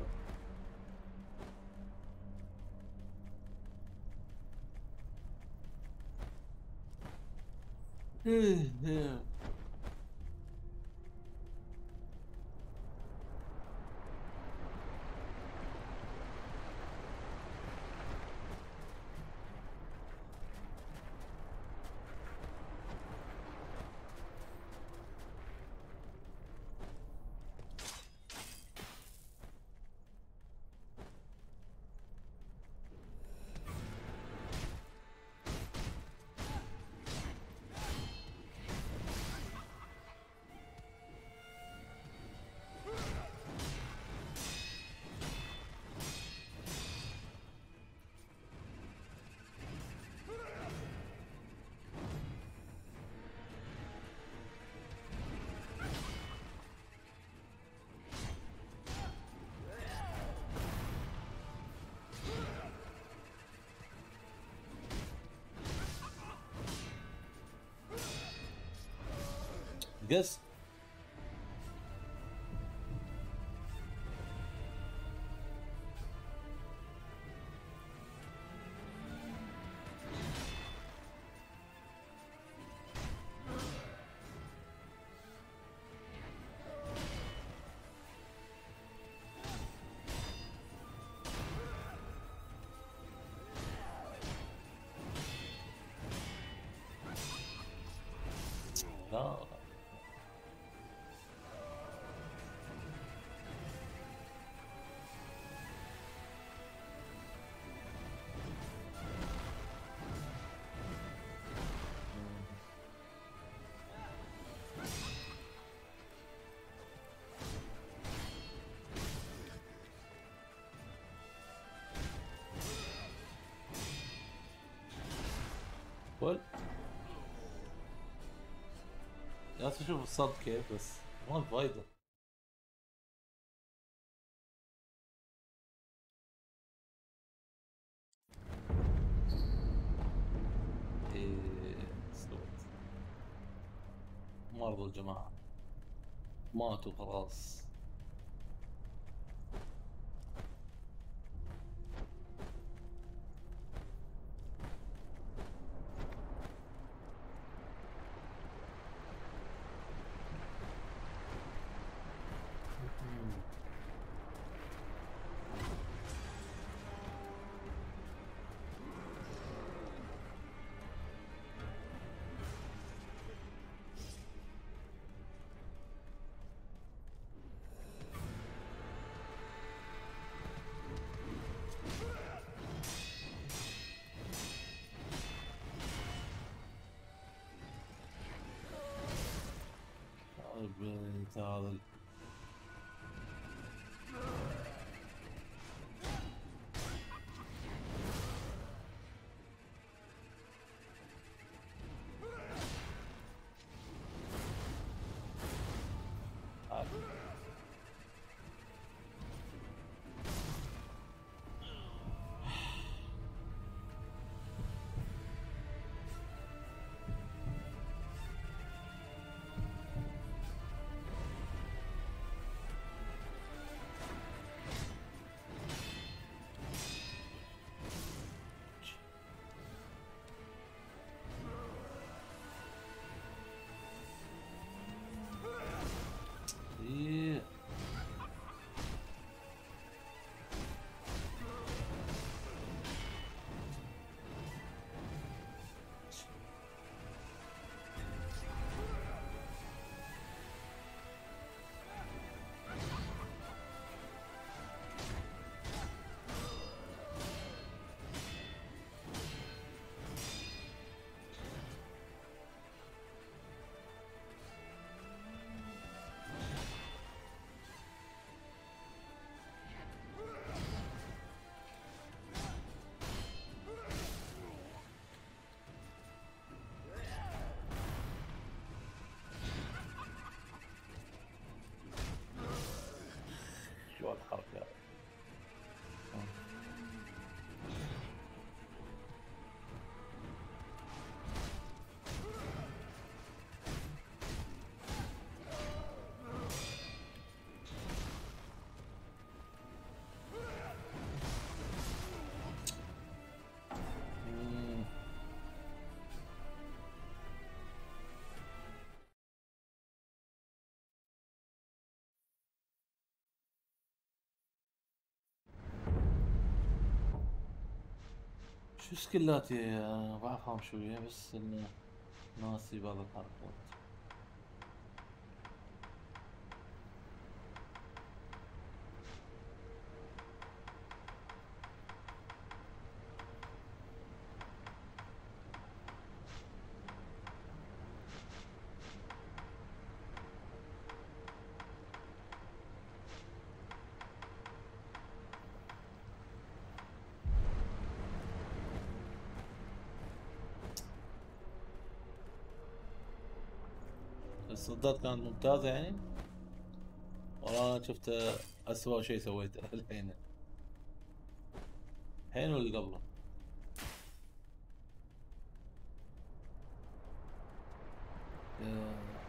قص لا قول يا أخي شوف الصد كيف بس ما فايدة. ايه استوت مرضى الجماعة ماتوا خلاص. بنت هذا شو سكلاتي؟ آه، بعرفهم شوية بس انه ناسي بعض الحركات. الصدات كانت ممتازة يعني، والله انا شفت اسوأ شيء سويته الحين. الحين واللي قبله. يا-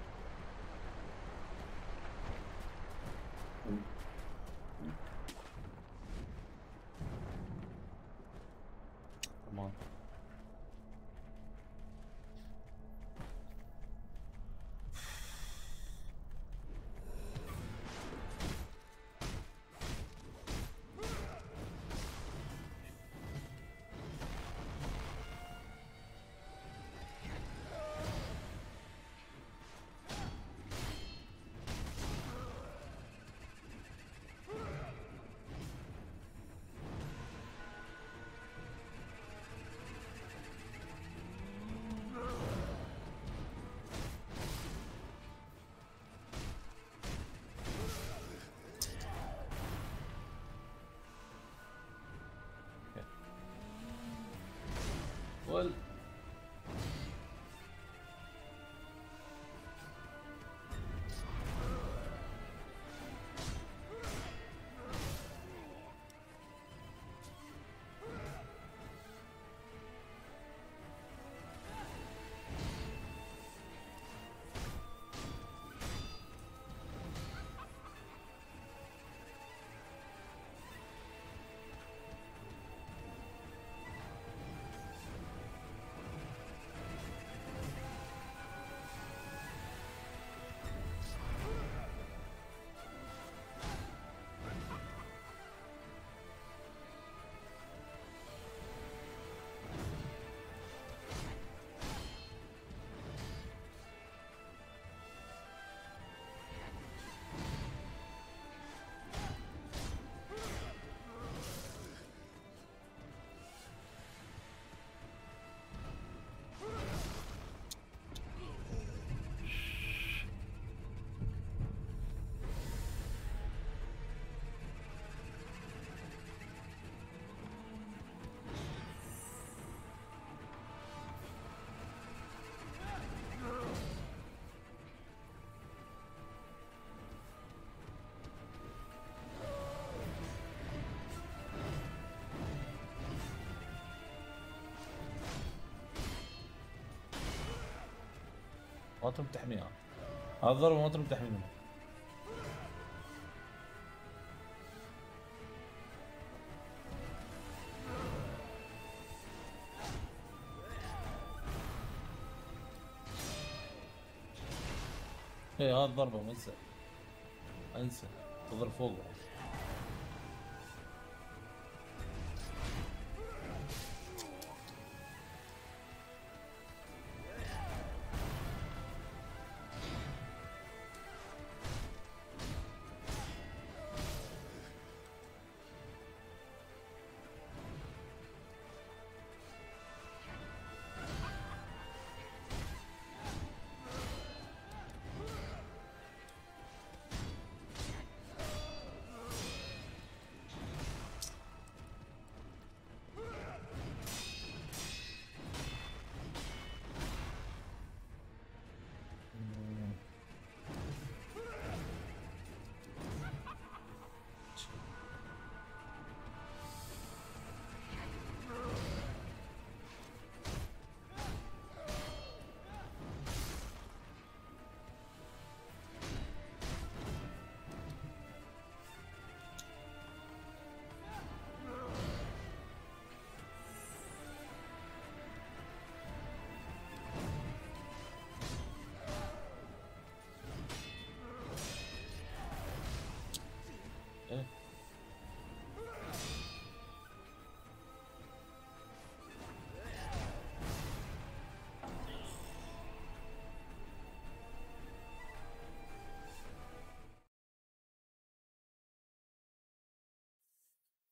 تمام. وال ما تم تحميها، هذا الضربة ما تم تحمي منها. ايه هذه الضربة انسى انسى، تضرب فوق.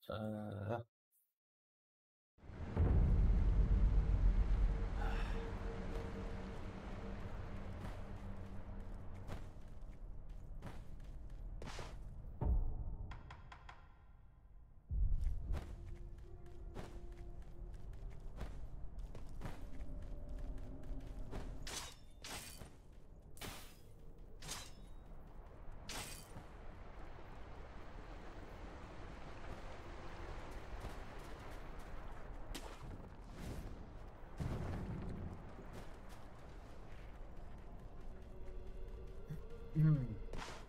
آه. مم.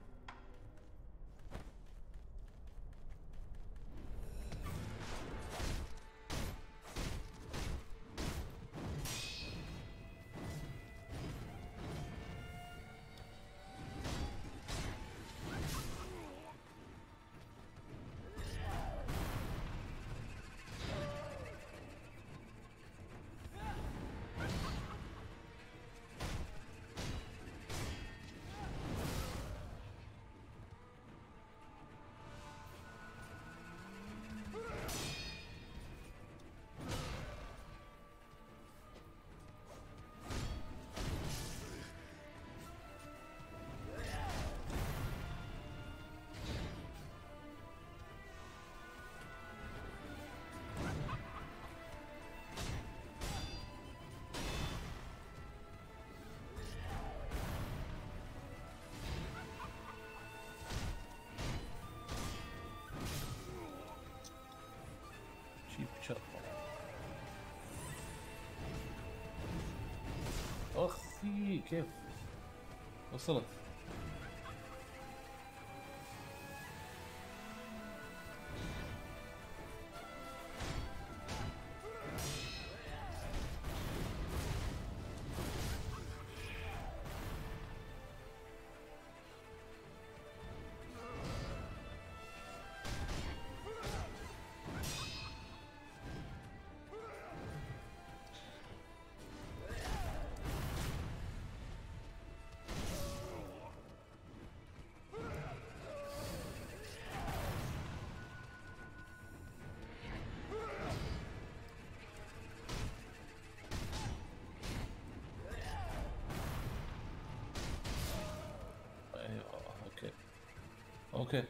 شيب شر. اخي كيف وصلت؟ ايوه اوكي اوكي.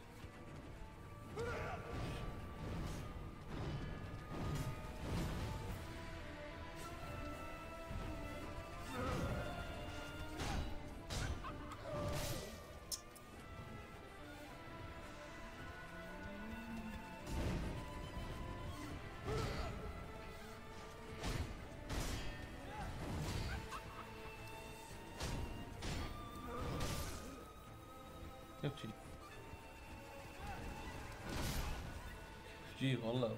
كيف تجي؟ تجي والله.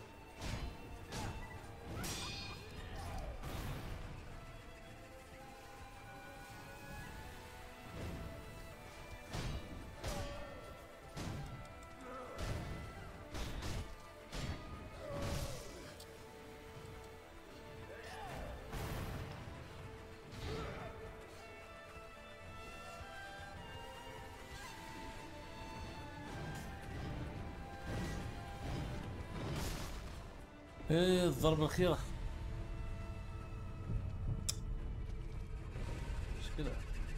ايه الضربة الأخيرة ايش كذا؟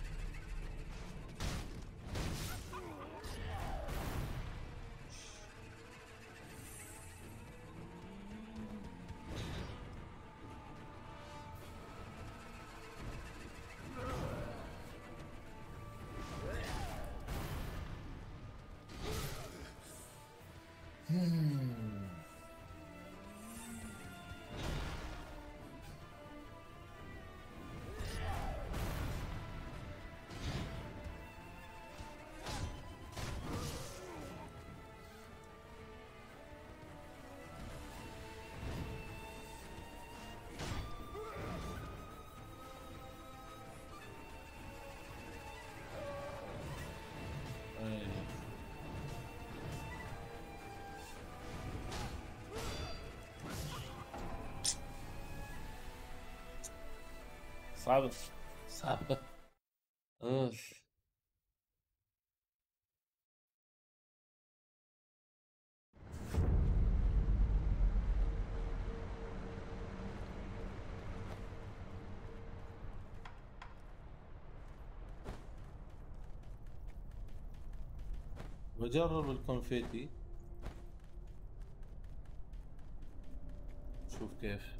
ايه صعبة صعبة. اوف. بجرب الكونفيتي شوف كيف.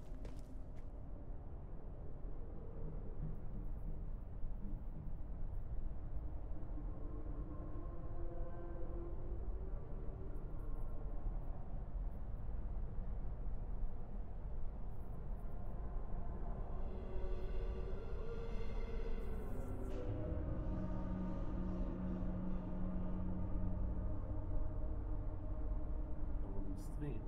الستريم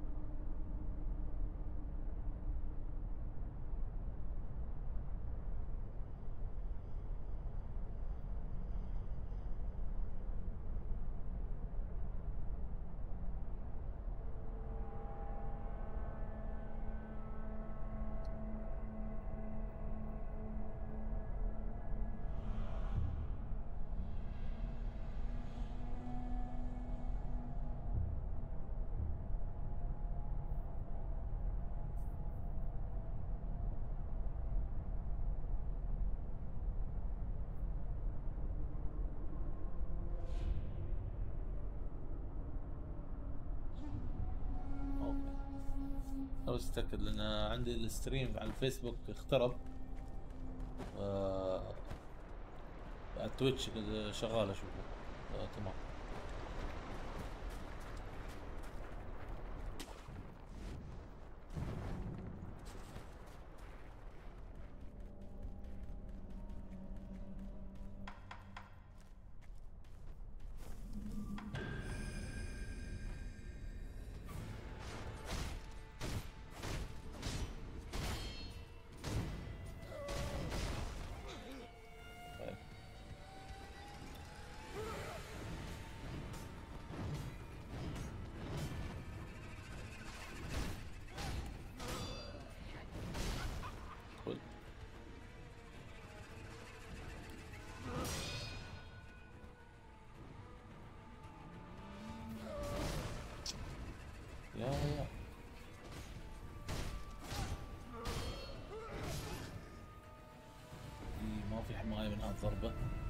بس اتاكد لان عندي الستريم على الفيسبوك اخترب. آه على التويتش شغال اشوفه. آه تمام. يا يا إيه، ما في حماية من هالضربة.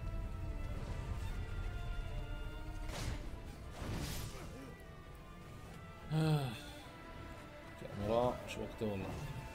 آه. كاميرا مش وقته والله.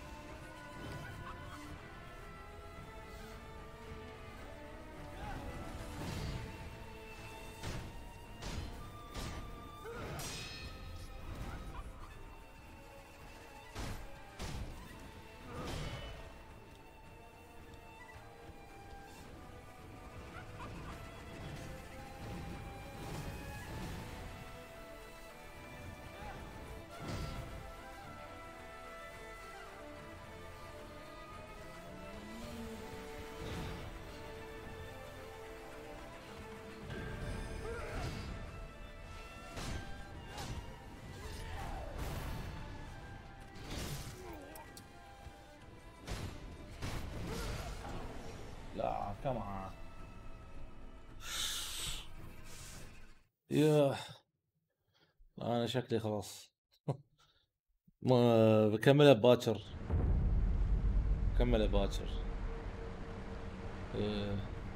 لا كمان. ياه انا شكلي خلاص. ما بكملها باكر. بكملها باكر. إيه.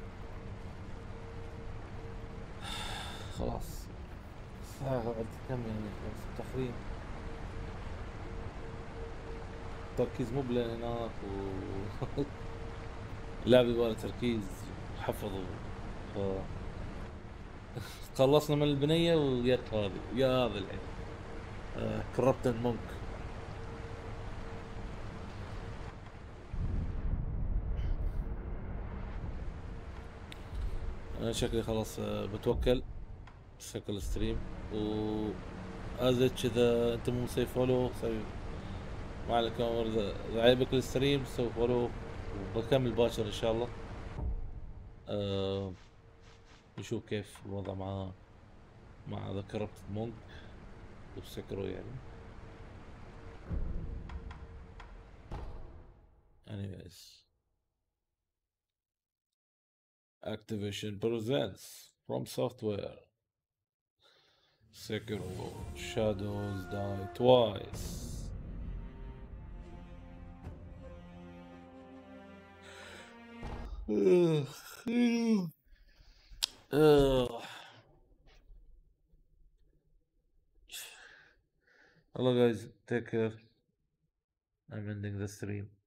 خلاص ساعة بعد كم يعني خلاص تقريبا. تركيز مو بلين هناك و اللعبة يبغى تركيز حفظ و... ف... خلصنا من البنية ويت هذه يا هذا الحين كربتن مونك. انا شكلي خلاص آه، بتوكل شكل ستريم و ازج اذا انت مو مسوي فولو سوي ما عليك امر. اذا إذا عجبك الستريم سوي فولو وبكمل باكر ان شاء الله. أه نشوف كيف الوضع مع مع ذا كربت مونك وسكرو يعني. anyways Activision presents from software Sekiro Shadows Die Twice. آه. Hello guys, take care. I'm ending the stream.